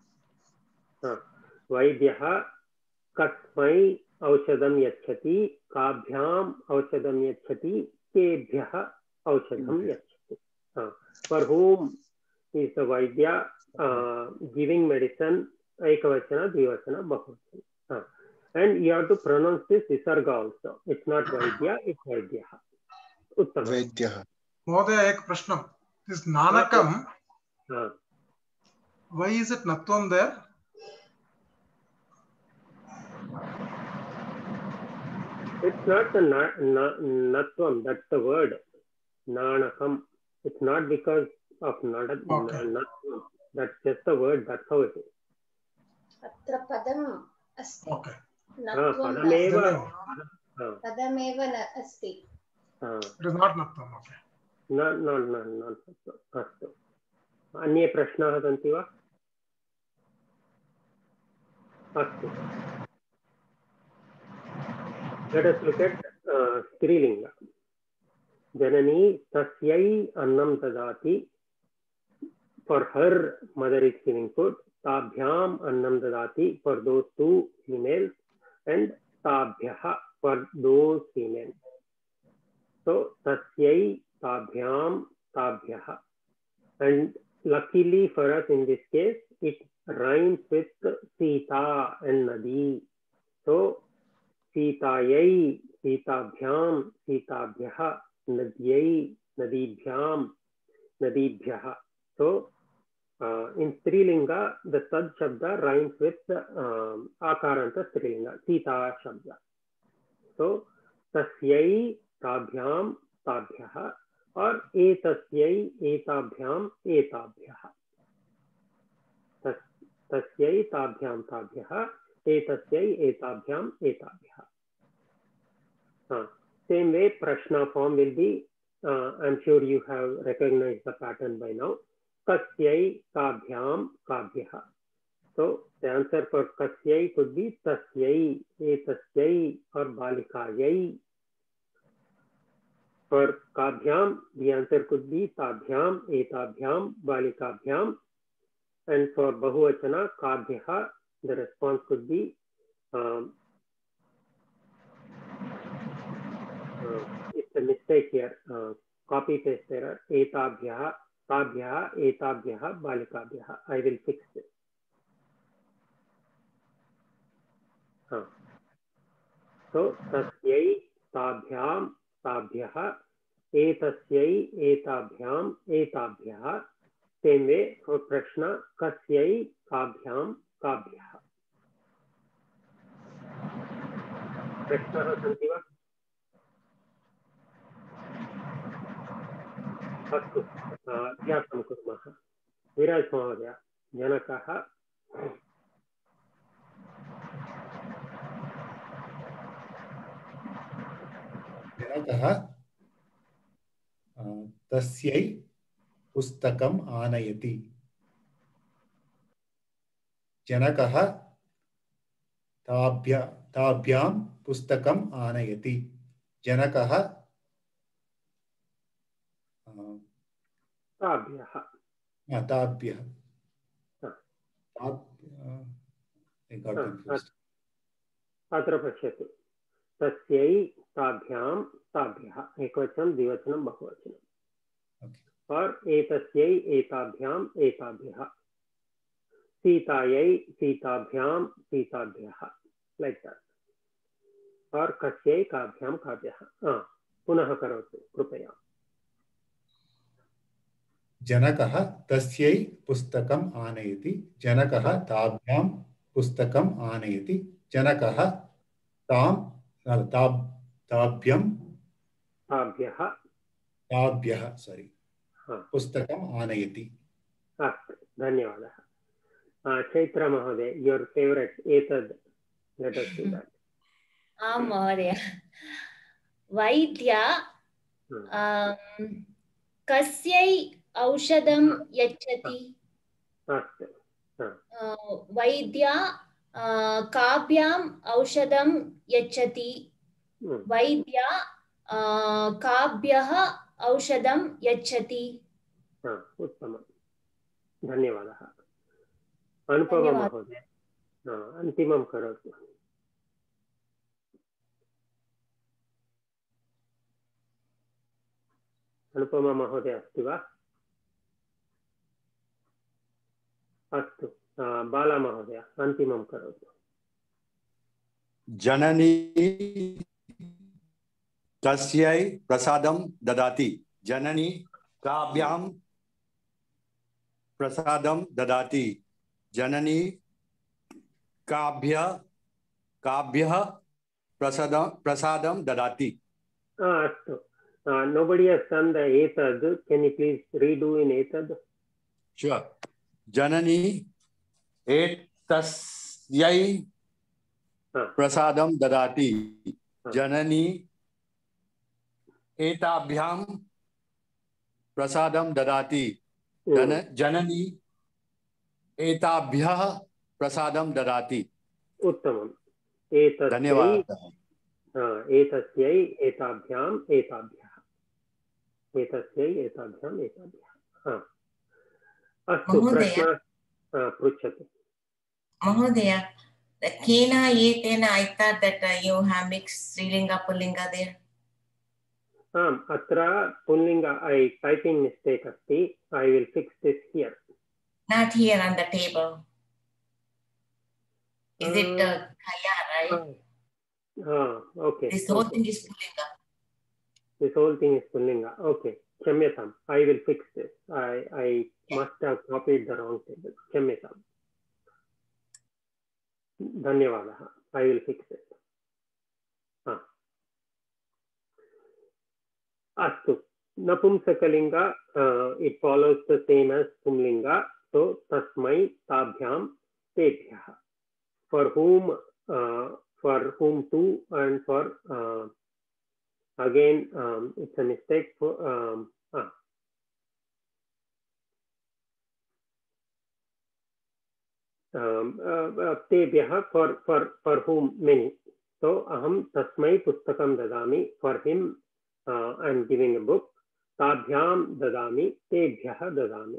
Vaidyaha Kasmai औषधम यच्छति काभ्याम औषधम यच्छति केभ्यः औषधम यच्छति. For whom is the Vaidya giving medicine? Ekavachana, Dvivachana, Bahuvachana. And you have to pronounce this visarga also. It's not Vaidya, it's Vaidyaha. Uttama. Vaidyaha. Mahodaya, ek prashna. This Nanakam, why is it Natvam there? It's not the natvam, that's the word. Nanakam. It's not because of natvam. That's just the word, that's how it is. Atra padam asti. Okay. Padameva. Padameva asti. It is not natvam, okay. Not astu. Anye prashnaः सन्ति वा? Astu. Let us look at Strilinga. जननी तस्यै अन्नं ददाति. For her, mother is giving food. Tabhyam annam dadati, for those two females, and tabhyaha, for those females. So tasyai, tabhyam, tabhyaha. And luckily for us in this case, it rhymes with Sita and Nadi. So Sitayai, Sitabhyam, Sitabhyaha, Nadyai, Nadibhyam, Nadibhyaha. So in Strilinga, the Tad Shabda rhymes with Akaranta Strilinga, Sita Shabda. So Tasyai, Tabhyam, Tabhyaha, or Etasyai, Etabhyam, Etabhyaha. Tasyai, Tabhyam, Tabhyaha, Etasyai, Etabhyam, Etabhyaha. Same way, Prashna form will be, I'm sure you have recognized the pattern by now. Kasyai, Kabhyam, Kabhyaha. So the answer for Kasyai could be Tasyai, Etasyai, or Balikayai. For Kabhyam, the answer could be Tabhyam, Etabhyam, Balikabhyam. And for Bahuvachana, Kabhyaha, the response could be it's a mistake here. Copy paste error. Etabhyaha, Tabhyaha, Etabhyaha, Balikabhyaha. I will fix this. So Tasyai, Tabhyam, Tabhyaha, Etasyai, Etabhyam, Etabhyaha. Same way for Prashna, Kasyai, Kabhyam, Kabhyaha. Prashnaः सन्ति वा? अस्तु, अभ्यासं कुर्मः. विराज महोदय, जनकः तस्यै पुस्तकम् आनयति. जनकः ताभ्यां पुस्तकम् आनयति. जनकः ताभ्यः अत्र पश्यतु. तस्यै, ताभ्यां, ताभ्यः. एकवचनं, द्विवचनं, बहुवचनं. और एतस्यै, एताभ्यां, एताभ्यः. सीतायै, सीताभ्यां, सीताभ्यः. Like that. और कस्यै, काभ्यां, काभ्यः. पुनः करोतु कृपया. जनकः तस्यै पुस्तकम् आनयति. जनकः ताभ्यां पुस्तकम् आनयति. जनकः ताभ्यः पुस्तकम् आनयति. अस्तु, धन्यवादः. चैत्र महोदय, योर फेवरेट एतद्, लेट अस सी दैट. आं महोदय. वैद्या कस्यै औषधं यच्छति? अस्तु. वैद्या काभ्याम् औषधं यच्छति. वैद्या काभ्यः औषधं यच्छति. उत्तमं, धन्यवादः. अनुपमा महोदय, अन्तिमं करोतु. अनुपमा महोदय अस्ति वा? अस्तु, बाला महोदय अन्तिमं करोतु. जननी तस्यै प्रसादं ददाति. जननी काभ्यां प्रसादं ददाति. जननी काभ्यः प्रसादं ददाति. अस्तु. Nobody has done the etad. Can you please redo in etad? Sure. Janani etasyai prasadam dadati. Janani etabhyam prasadam dadati. Janani etabhyah prasadam dadati. उत्तमम्. धन्यवादः. एतस्यै, एताभ्याम्, एताभ्यः. एतस्यै एताभ्याम् एताभ्यः। अस्तु, प्रश्नः पृच्छतु। महोदय, केन एतेन I thought that you have mixed Srilinga Pullinga there. आम्, अत्र पुल्लिङ्ग typing mistake अस्ति. I will fix this here. Not here on the table. Is it Kaya, right? Okay. This whole thing is Pullinga. This whole thing is Pullinga. Okay. Kshamyatam. I will fix this. I must have copied the wrong table. Kshamyatam. Dhanyavadah. I will fix it. Astu. Napumsakalinga, it follows the same as Pumlinga. So, tasmai, tabhyam, tebhyah. For whom to, and for, again, it's a mistake. For, tebhyah, for whom, many. So, aham tasmai pustakam dadami. For him, I'm giving a book. Tabhyam dadami, tebhyah dadami.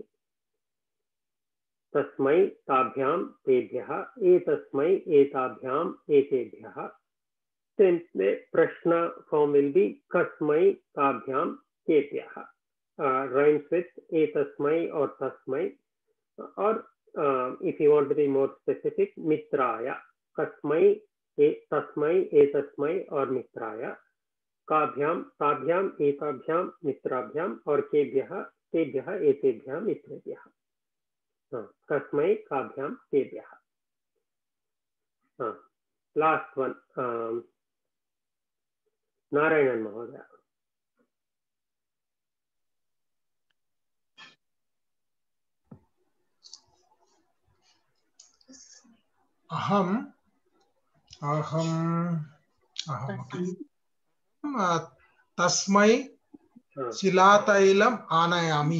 Tasmai tabhyam tebhyah, etasmai etabhyam etebhyah. Then the prashna form will be kasmai tabhyam tebhyah. Rhymes with etasmai or tasmai. Or if you want to be more specific, mitraya. Kasmai, tasmai, etasmai or mitraya. Kabhyam, tabhyam, etabhyam, mitrabhyam or kebhyah, tebhyah, etebhyah, mitrebhyah. Kasmai, kabhyam, tebhyah. Last one. Narayanan Mahodaya. Aham. Tasmai shilatailam anayami.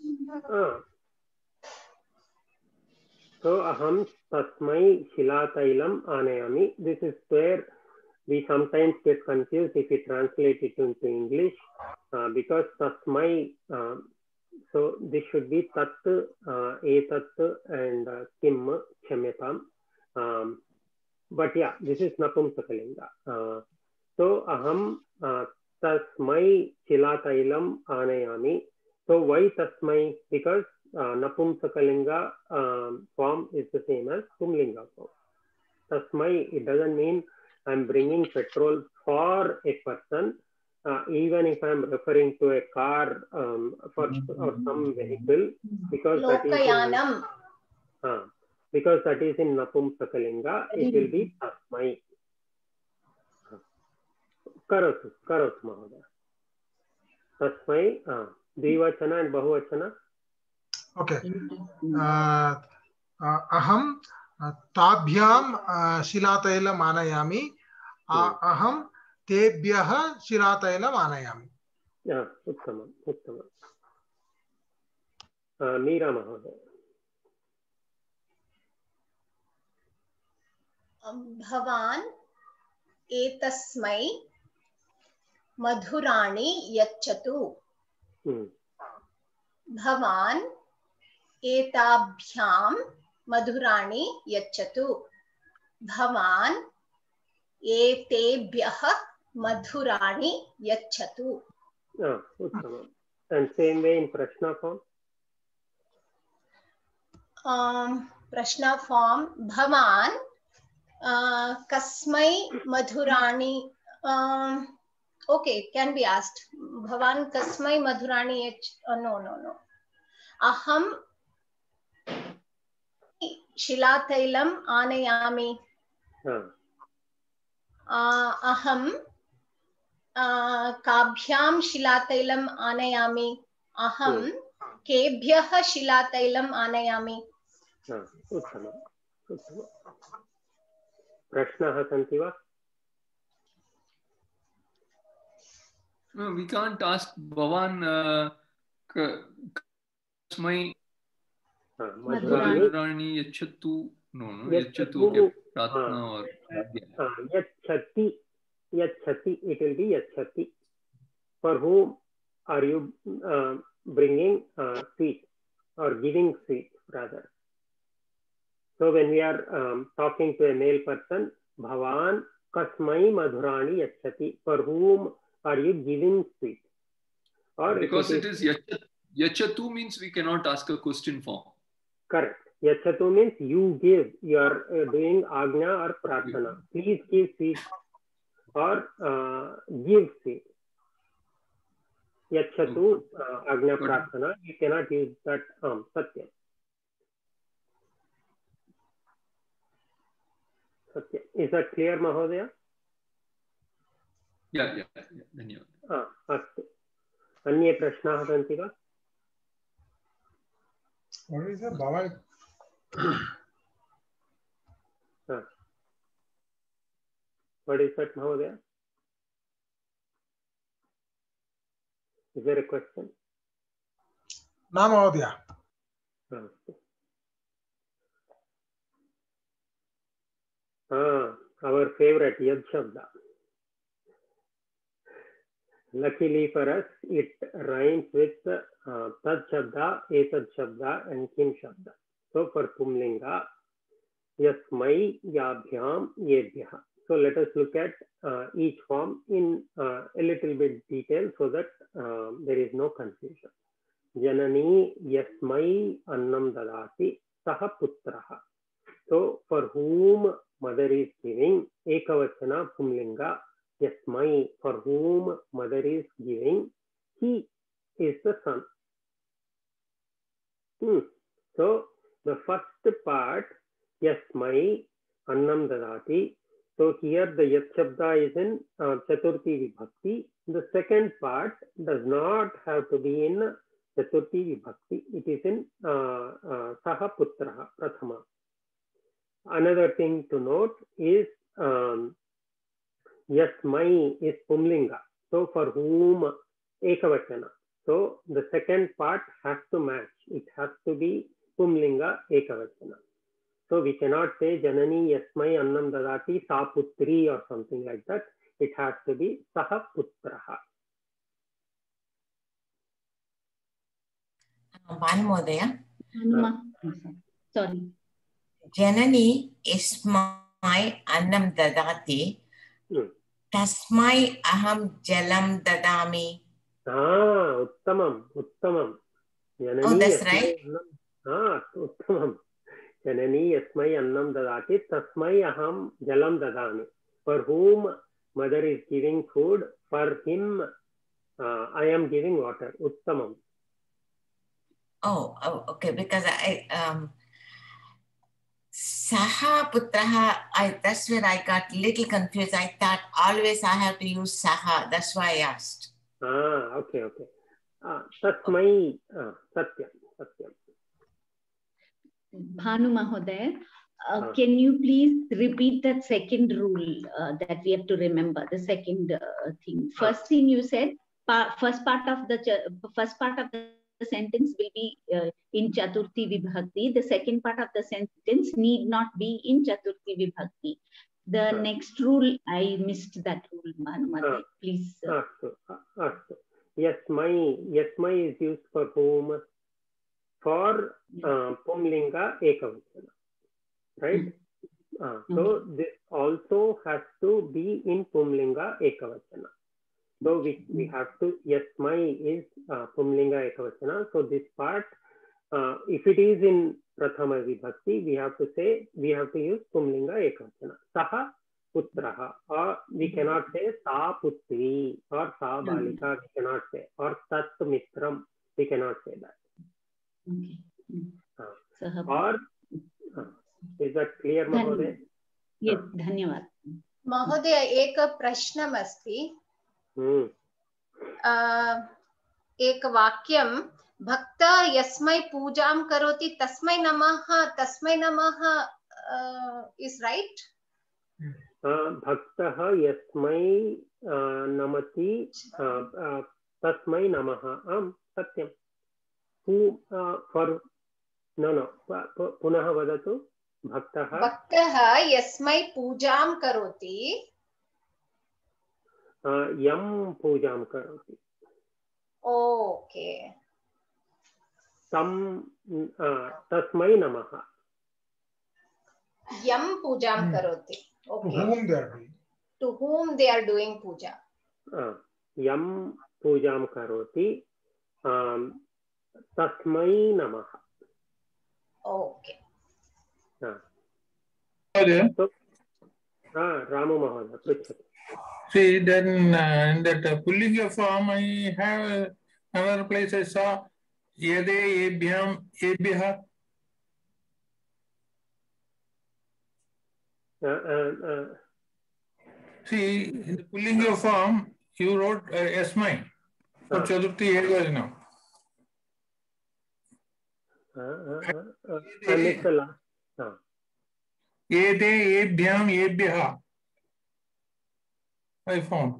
So aham tasmai shilatailam anayami. This is where we sometimes get confused if we translate it into English, because tasmai, so this should be tat, etat and kim, kshamyatam. But yeah, this is napumsakalinga. So aham tasmai shilatailam anayami. So why tasmai? Because napumsakalinga form is the same as pumlinga form. Tasmai, it doesn't mean I'm bringing petrol for a person. Even if I'm referring to a car or some vehicle, because that is in napumsakalinga, it will be tasmai. Karotu Mahodaya. Tasmai, dvivachana and bahuvachana. Okay. Aham tabhyam shilatailam anayami. Aham tebhyah shilatailam anayami. Yeah, uttamam. Meera Mahodaya. Bhavan etasmai madhurani yachatu. Bhavan etabhyam madhurani yachatu. Bhavan etebhyah madhurani yachatu. Uttamam. And same way in prashna form? Prashna form, Bhavan kasmai madhurani. Okay, it can be asked. Bhavan kasmai madhurani no. Aham shilatailam anayami. Aham kabhyam shilatailam anayami. Aham kebhyah shilatailam anayami. Uttamam. Prashnaah santi va? No, we can't ask Bhavan kasmai madhurani yachatu. No, yachatu okay. Pratna or yachati, it will be yachati. For whom are you bringing sweet or giving sweet rather? So when we are talking to a male person, Bhavan kasmai madhurani yachati, for whom are you giving sweet? Or because it is yachatu means we cannot ask a question form. Correct. Yachatu means you give, you are doing agnya or prarthana. Please give sweet or give sweet. Yachatu agnya prarthana, you cannot use that Satya. Satya. Is that clear, Mahodaya? Yeah. Dhanyawad. अस्तु. अन्ये प्रश्नाः सन्ति वा? What is that, Bhavan? What is that, Mahodaya? Is there a question? No, Mahodaya. Our favorite Yad Shabda. Luckily for us, it rhymes with Tad Shabda, Etad Shabda, and Kim Shabda. So for Pumlinga, Yasmai, Yabhyam, Yebhya. So let us look at each form in a little bit detail so that there is no confusion. Janani Yasmai Annam Dadati Saha Putraha. So for whom mother is giving, Ekavachana Pumlinga, Yasmai, for whom mother is giving, he is the son. So the first part, Yasmai Annam Dadati. So here the Yat Shabda is in Chaturthi Vibhakti. The second part does not have to be in Chaturthi Vibhakti. It is in Saha Putraha, Prathama. Another thing to note is Yasmai is Pumlinga. So for whom Ekavachana. So the second part has to match. It has to be Pumlinga Ekavachana. So we cannot say Janani Yasmai Annam Dadati Sa Putri or something like that. It has to be Saha Putraha. Bhanumodaya. Sorry. Janani Ismai Annam Dadati. Tasmai Aham Jalam Dadami. Uttamam. Oh, that's right. Uttamam. Janani Yasmai Annam Dadati Tasmai Aham Jalam Dadami. For whom mother is giving food, for him I am giving water. Uttamam. Oh, okay. Because Saha Putraha, that's where I got a little confused. I thought always I have to use Saha. That's why I asked. Okay. Tasmai Satyam. Bhanu Mahodaya, can you please repeat that second rule that we have to remember? The second thing. First thing you said, first part of the sentence will be in Chaturthi Vibhakti. The second part of the sentence need not be in Chaturthi Vibhakti. The next rule, I missed that rule, Bhanu Mahodaya. Please. Yasmai is used for whom? For Pumlinga Ekavachana, right? So this also has to be in Pumlinga Ekavachana. So we have to, Yasmai is Pumlinga Ekavachana. So this part, if it is in Prathama Vibhakti, we have to use Pumlinga Ekavachana. Saha Putraha, or we cannot say Sa Putri or Sa Balika, we cannot say, or Tat Mitram, we cannot say that. Or is that clear, Mahodaya? Yes, Dhanyawad. Mahodaya, एक प्रश्नम् अस्ति. एक वाक्यं भक्ता यस्मै पूजां करोति तस्मै नमः is right? भक्तः यस्मै नमति तस्मै नमः. सत्यं. Who for no पुनः वदतु. भक्तः यस्मै पूजां करोति यं पूजां करोति. Okay. Tasmai Namaha. Yam pujam karoti. Okay. To whom they are doing puja. Yam pujam karoti. Tasmai Namaha. Okay. So, Ramu Mahoday. See, then in that Pullinga form, I have another place I saw Yede Ebhyam Ebhyah. See, in the Pullinga form, you wrote Esmai for Chaturthi Yedvajana. I missed the last. Yede Ebhyam Ebhyah. I found.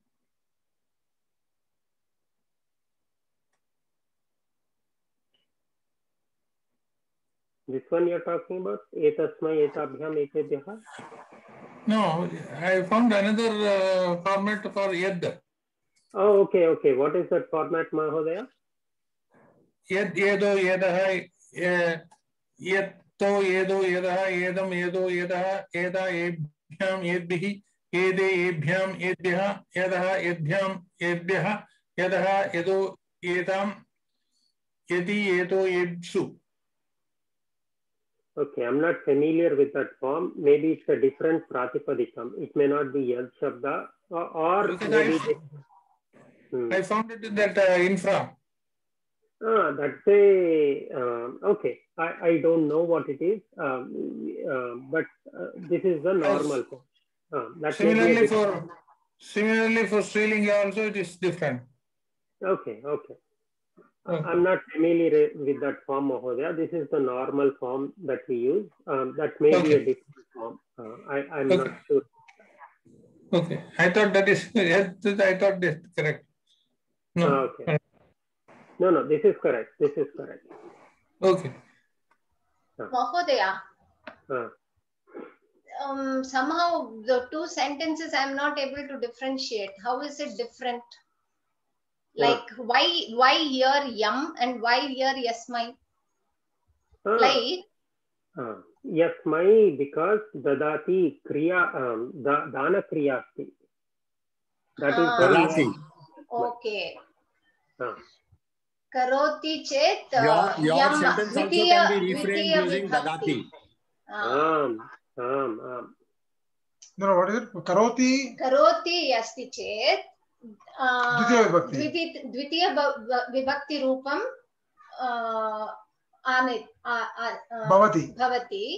This one you're talking about? Etasmai, etabhyam, etebhyah? No, I found another format for Yed. Oh, okay, okay. What is that format, Mahodaya? Yed, Yedo, Yedaha, Yetto, Yedo, Yedaha, Yedam, Yedo, Yedaha, Yeda, Ebhyam, Yedbihi, Yede, Ebhyam, Yedbhyah, Yedaha, Yedbhyam, Yedbhyah, Yedaha, Yedo, Yedam, Yedi, Yedo, Yedsu. Okay, I'm not familiar with that form. Maybe it's a different Pratipadikam. It may not be Yad Shabda or maybe... I found it in that infra. That's a... okay, I don't know what it is, but this is the normal form. Similarly for Srilinga also it is different. Okay, okay. I'm not familiar with that form, Mahodaya. This is the normal form that we use. That may be a different form. I'm not sure. Okay, I thought that is. I thought this correct. No. Okay. No, this is correct. This is correct. Okay. Mahodaya. Somehow the two sentences I'm not able to differentiate. How is it different? Like why here yam and why here yasmai? Like yasmai because dadati kriya dana kriya asti. That is dadati. Okay. Karoti chet your sentence also can be reframed using dadati. No, what is it? Karoti asti chet द्वितीय विभक्ति रूपम भवति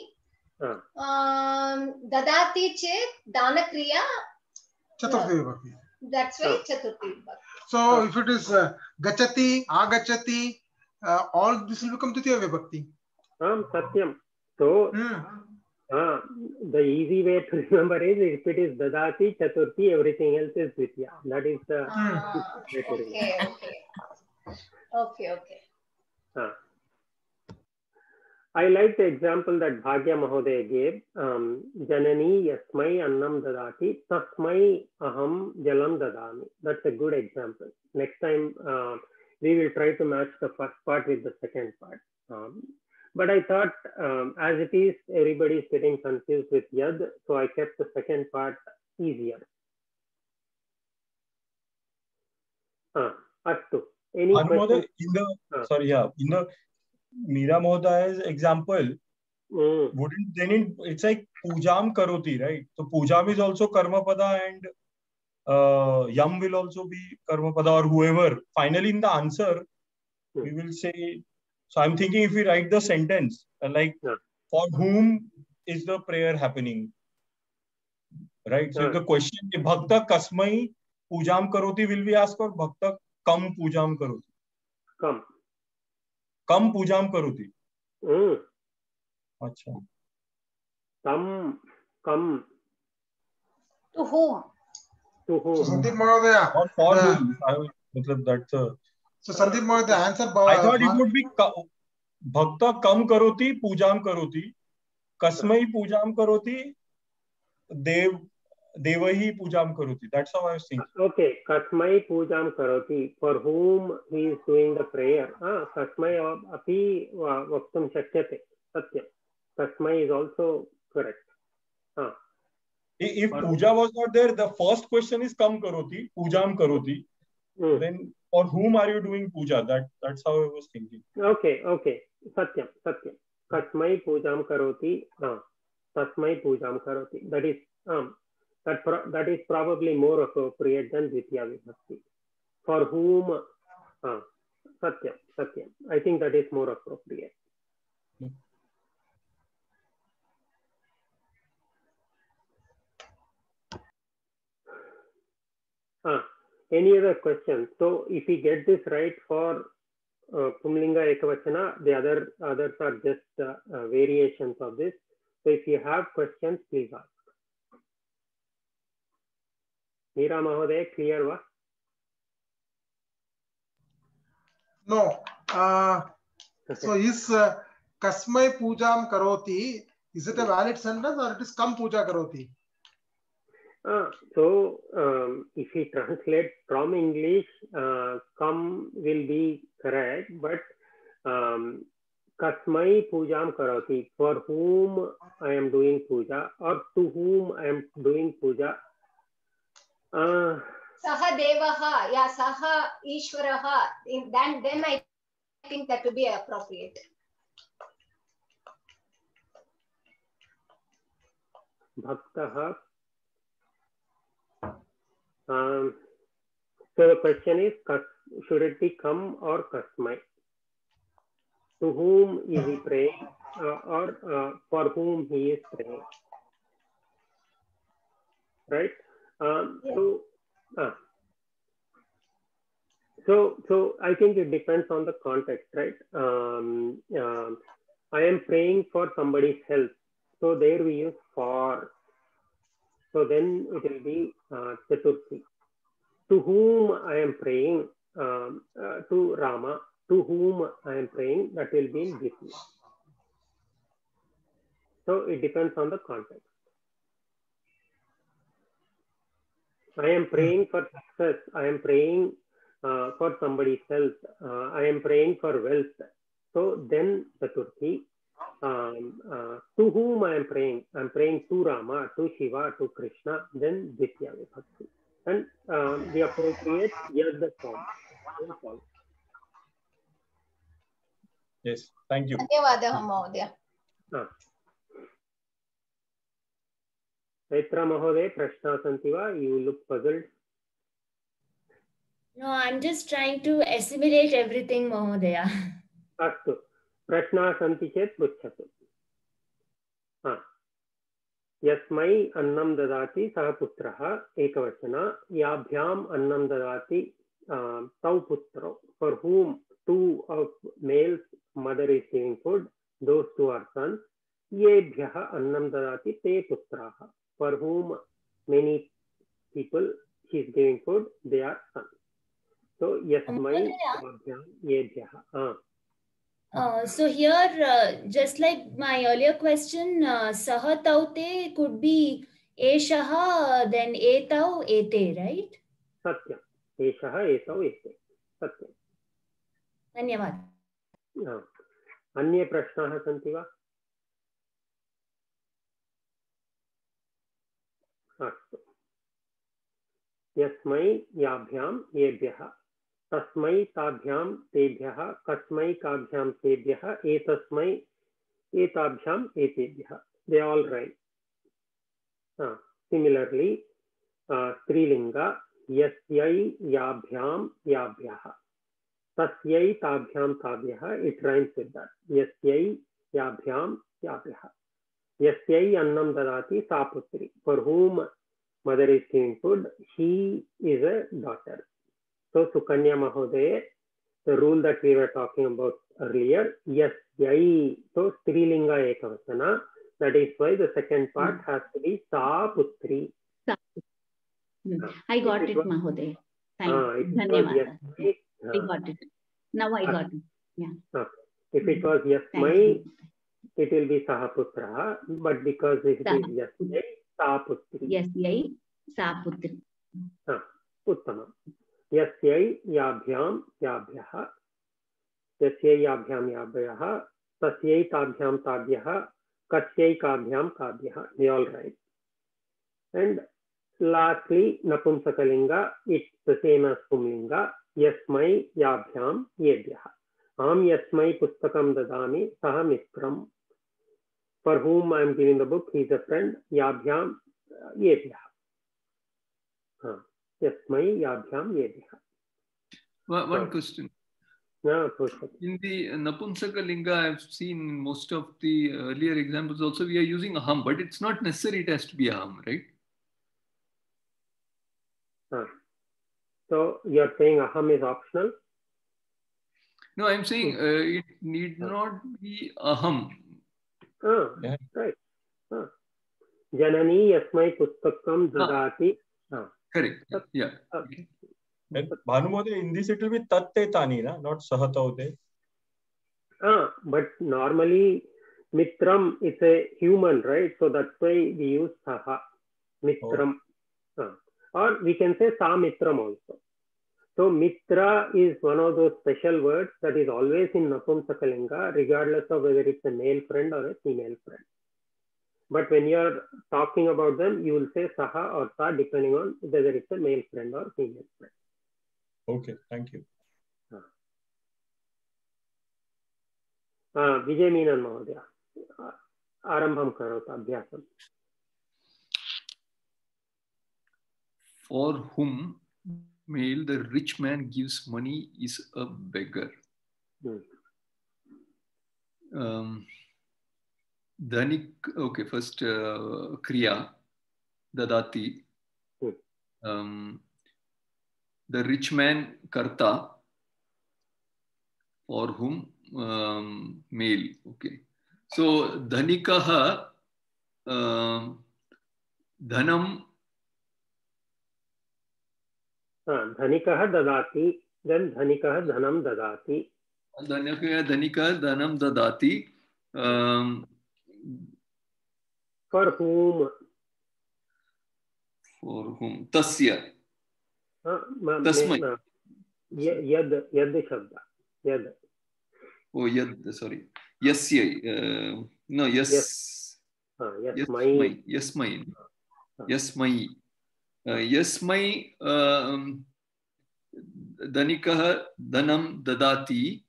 ददाति चेत् दानक्रिया चतुर्थी विभक्ति. That's why चतुर्थी विभक्ति. So if it is gachati, agachati, all this will become द्वितीय विभक्ति. Satyam. So the easy way to remember is if it is dadati, chaturthi, everything else is dvitiya. That is the okay. I like the example that Bhagya Mahodaya gave. Janani yasmai annam dadati, tasmai aham jalam dadami. That's a good example. Next time we will try to match the first part with the second part. But I thought, as it is, everybody is getting confused with yad, so I kept the second part easier. Astu. Any questions? In the Meera Mohadaya's example, wouldn't then it's like pujam karoti, right? So pujam is also karma pada and yam will also be karma pada or whoever. Finally, in the answer, we will say. So I'm thinking if we write the sentence, like for whom is the prayer happening, right? So if the question is Bhakta Kasmai Pujam Karoti will be asked or Bhakta Kam Pujam Karoti? Kam Pujam Karoti. Achha. Kam. To whom? So Sandeep Mahodaya. Or for whom? That's a... So Sandeep Mahodaya answer. I thought it would be Bhakta Kam Karoti Pujam Karoti. Kasmai Pujam Karoti. devahi pujam karoti. That's how I was thinking. Okay, kasmai pujam karoti. For whom he is doing the prayer. Kasmai api vaktum shakyate. Satyam. Kasmai is also correct. If puja was not there, the first question is kam karoti, pujam karoti. Then for whom are you doing puja? That's how I was thinking. Okay. Satyam. Kasmai pujam karoti. Tasmai pujam karoti. That is that is probably more appropriate than Dvitiya Vibhakti. For whom? Satyam. I think that is more appropriate. Any other questions? So if we get this right for Pumlinga Ekavachana, the others are just variations of this. So if you have questions, please ask. Meera Mahoday, clear va? No. So is Kasmai Pujam Karoti, is it a valid sentence or it is Kam Puja Karoti? So if we translate from English, Kam will be correct, but Kasmai Pujam Karoti, for whom I am doing puja or to whom I am doing puja. Saha Devaha, yeah, Saha Ishwaraha, then I think that would be appropriate. Bhaktaha. So the question is, should it be Kam or Kasmai? To whom is he praying or for whom he is praying? Right? So I think it depends on the context, right? I am praying for somebody's health. So there we use for. So then it will be Chaturthi. To whom I am praying, to Rama, to whom I am praying, that will be in Dvitiya. So it depends on the context. I am praying for success. I am praying for somebody's health. I am praying for wealth. So then Chaturthi. To whom I am praying to Rama, to Shiva, to Krishna, then Dvitiya Vibhakti. And the appropriate Yad form. Yes, thank you. Dhanyavadaha Mahodaya. Chaitra Mahoday, Prashna Santi va? You look puzzled. No, I'm just trying to assimilate everything, Mahodaya. Astu. Prashna Santi chet pruchhatu. Yasmai annam dadati saha putraha ekavachana yabhyam annam dadati tau putro. For whom two of males mother is giving food, those two are sons. Yebhyaha annam dadati te putraha. For whom many people she is giving food, they are sons. So yasmai yabhyam yebhyaha. So here, just like my earlier question, Saha Taute could be Eshaha, then Etau, Ete, right? Satyam. Eshaha, Etau, Ete. Satyam. Dhanyavad. Anye prashnaha santi va? Astu. Yasmai yabhyam yebhyaha. Tasmai tabhyam tebhyaha, kasmai kabhyam tebhyaha, etasmai etabhyam etebhyaha. They all rhyme. Similarly, Strilinga, yasyai yabhyam yabhyaha. Tasyai tabhyam tabhyaha, it rhymes with that. Yasyai yabhyam yabhyaha. Yasyai annam dadati saputri. For whom mother is giving food, she is a daughter. So Sukanya Mahodaye, the rule that we were talking about earlier, yes, yai. So Strilinga Ekavachana, that is why the second part has to be Sa Putri. I got it, Mahodaye. Thank you. Dhanyavad. I got it. Now I got it. Yeah. If it was Yasmai, it will be Sahaputra, but because it is Yasmai, Sa Putri. Yes, yai. सा पुत्री. उत्तमम्. यस्यै याभ्यां याभ्यः, यस्यै याभ्यां याभ्यः, तस्यै ताभ्यां ताभ्यः, कस्यै काभ्यां काभ्यः. They all right. And lastly, Napumsakalinga, it's the same as Pumlinga. Yasmai yabhyam yebhyah. Aham yasmai pustakam dadami saha mitram. For whom I am giving the book, he is a friend. Yabhyam yebhyah. Yasmai yabhyam yebhyah. One question. In the Napumsakalinga, I've seen most of the earlier examples also, we are using aham, but it's not necessary it has to be aham, right? So you're saying aham is optional? No, I'm saying it need not be aham. Right. Janani yasmai pustakam dadati. Correct. Yeah. Okay. And Bhanumode, in this it will be tatte tani, not sahataude. But normally mitram is a human, right? So that's why we use saha, mitram. Or we can say sa mitram also. So mitra is one of those special words that is always in Napumsakalinga, regardless of whether it's a male friend or a female friend. But when you're talking about them, you will say saha or sa depending on whether it's a male friend or female friend. Okay, thank you. Vijay Meenan Mahodaya, Arambham Karota Abhyasam. For whom male the rich man gives money is a beggar. Dhanik, okay, first Kriya, Dadati. The rich man Karta, for whom male. Okay. So Dhanikaha Dhanam. Dhanikah dadati, then Dhanikah dhanam dadati. Dhanikah dhanam dadati. For whom? For whom? Tasya. Tasmai. Yad shabda. Yad. Oh, yad, sorry. Yasya. No, yes. Yasmai. Yasmai. Yasmai. Yasmai Dhanikah dhanam dadati.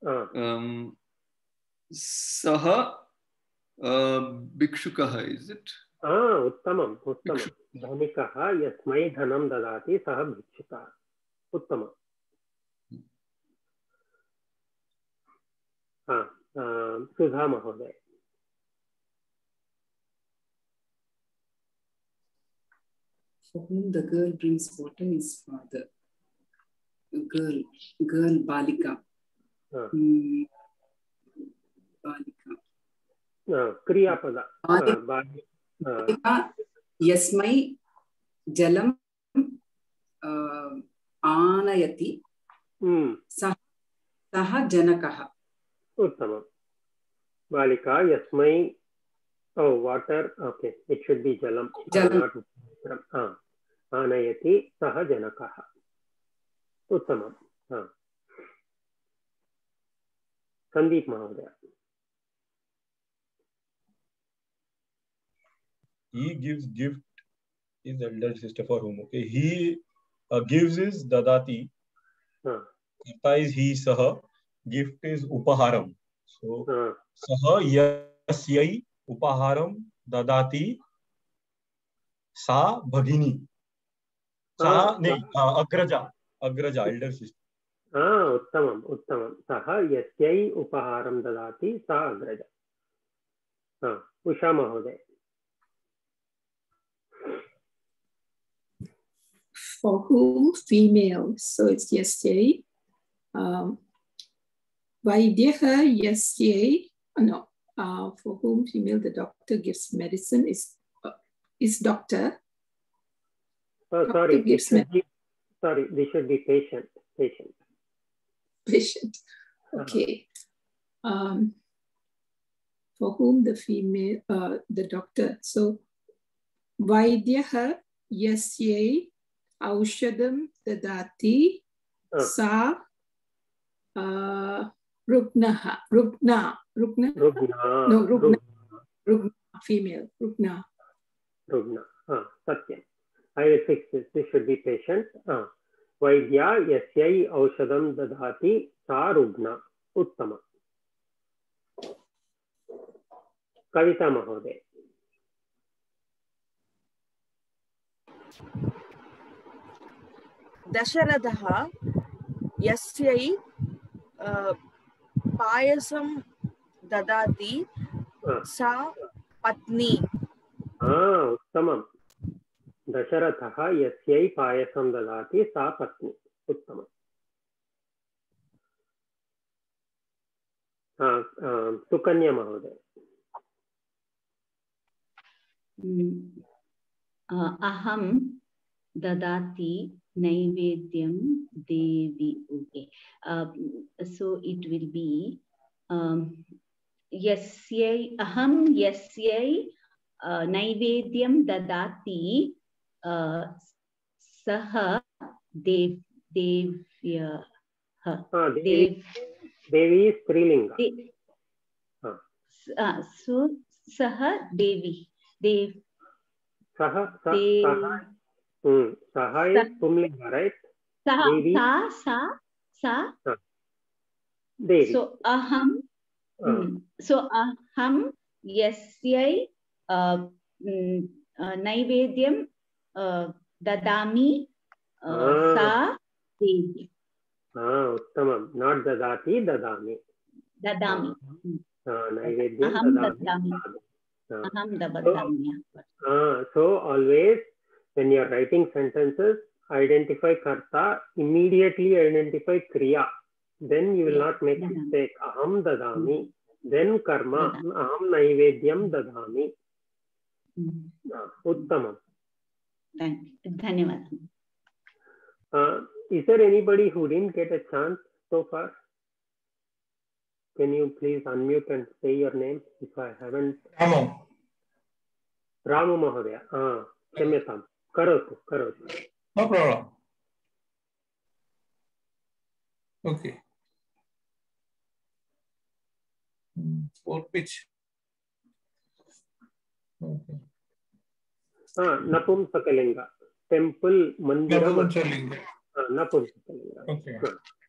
Saha bhikshukaha, is it? Uttamam. Uttamam. Dhanikaha yasmai dhanam dadati saha bhikshukaha. Uttamam. Sudha Mahoday. For whom the girl brings water is father. Girl Balika. Kriya pada. Balika yasmai jalam anayati. Saha janakaha. Uttamam. Balika yasmai. Oh, water. Okay, it should be jalam. Anayati saha janakaha. Uttamam. Sandeep Mahodaya. He gives gift his elder sister for whom. Okay, he gives his dadati. Karta is he, saha. Gift is upaharam. So saha yasyai upaharam dadati sa bhagini. Sa agraja, elder sister. Uttamam, uttamam. Saha yasyai upaharam dadati sa agraja. Usha Mahoday. For whom female, so it's yasyai. Vaidyaha yasyai. No. For whom female the doctor gives medicine is doctor. Sorry, sorry, this should be patient. Patient. Okay. For whom the female, the doctor. So Vaidyaha यस्यै औषधं ददाति सा रुग्ना female रुग्ना. Satyam. I will fix this. This should be patient. Vaidya yasyai aushadam dadhati sa rugna. Uttama. Kavita Mahoday. दशरथः यस्यै पायसं ददाति सा पत्नी. उत्तमम्. दशरथः यस्यै पायसं ददाति सा पत्नी. उत्तमम्. सुकन्या महोदय. अहं ददाति नैवेद्यं देवी. Okay. So it will be यस्यै अहं यस्यै नैवेद्यं ददाति सः देव्यः. देवी स्त्रीलिंग. So सः देवी सः is पुल्लिंग, right? सा देवी. So aham yasyai naivedyam dadami sa devi. Uttamam. Not dadati, dadami. Dadami. Naivedyam dadami. Aham dadami. So always when you are writing sentences, identify karta, immediately identify kriya. Then you will not make mistake. Aham dadami. Then karma. Aham naivedyam dadami. Uttamam. Dhanyavad. Is there anybody who didn't get a chance so far? Can you please unmute and say your name if I haven't? Ramu Mahodaya. Kshamyatam. Karotu. No problem. Okay. For pitch. Okay. Napumsakalinga. Temple, mandira. Napumsakalinga. Napumsakalinga. Okay.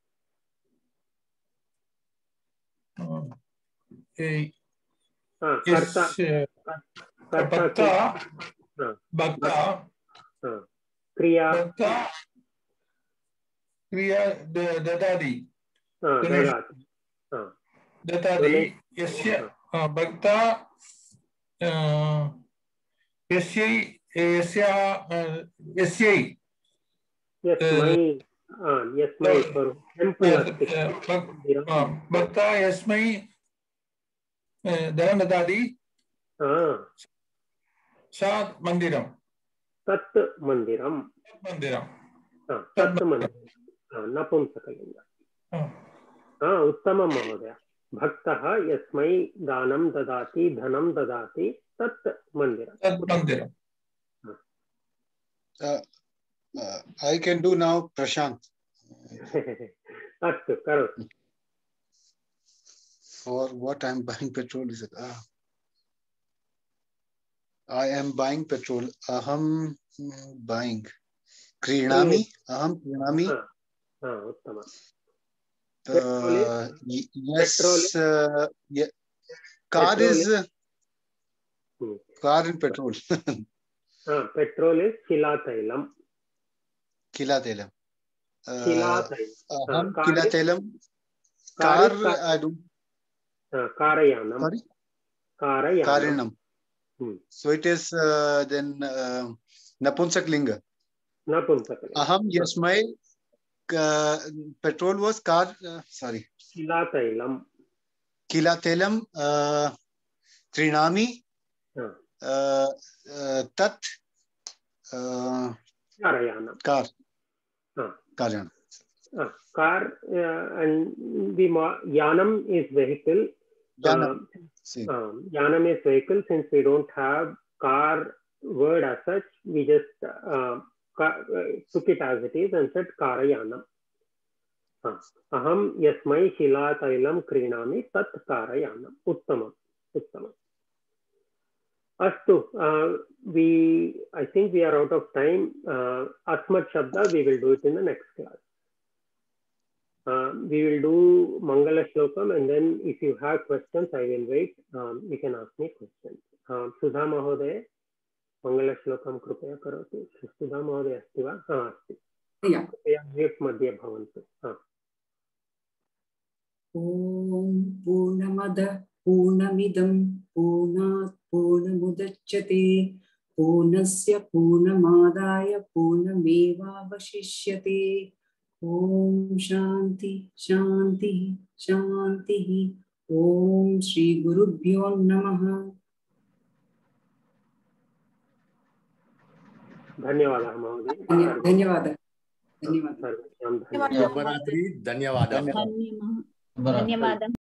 Bhakta. Kriya. Kriya dadadi. Dadadi. Yasya. Bhakta. Yasyai. Yes, my for temple. Bhakta yasmai dhanam dadadi. Sa mandiram. Tat mandiram. Tat mandiram. Napumsakalinga. Uttamam Mahodaya. Bhaktaha yasmai danam dadati dhanam dadati tat mandiram. I can do now, Prashant. For what I am buying petrol is it? I am buying petrol. Aham buying. Krinami. Aham krinami. Yes. Car is car and petrol. Petrol is Kilatailam. Kilatailam. Aham Kilatailam. Car I do. Karayanam. Sorry? Karayanam. So it is then Napunsaklinga. Aham yasmai. Petrol was car. Sorry. Kilatailam. Kilatailam. Trinami. Tat. Karayanam. Car. Karayanam. Car and the yanam is vehicle. Yanam is vehicle. Since we don't have car word as such, we just took it as it is and said Karayanam. Aham yasmai shilatailam krinami tat Karayanam. Uttamam. Uttamam. Astu, I think we are out of time. Asmat Shabda, we will do it in the next class. We will do Mangala Shlokam, and then if you have questions, I will wait. You can ask me questions. Sudha Mahodaya, Mangala Shlokam Krupaya Karoti. Sudha Mahodaya asti va? Asti. Krupaya mute madhye bhavantu. Om Purnamada Purnamidam Purnat Purnamudachyate Purnasya Purnamadaya Purnameva Vashishyate. Om Shanti Shanti Shanti. Om Shri Gurubhyo Namaha. धन्यवादः महोदय. धन्यवादः. शुभरात्रि. धन्यवादः. धन्यवादः.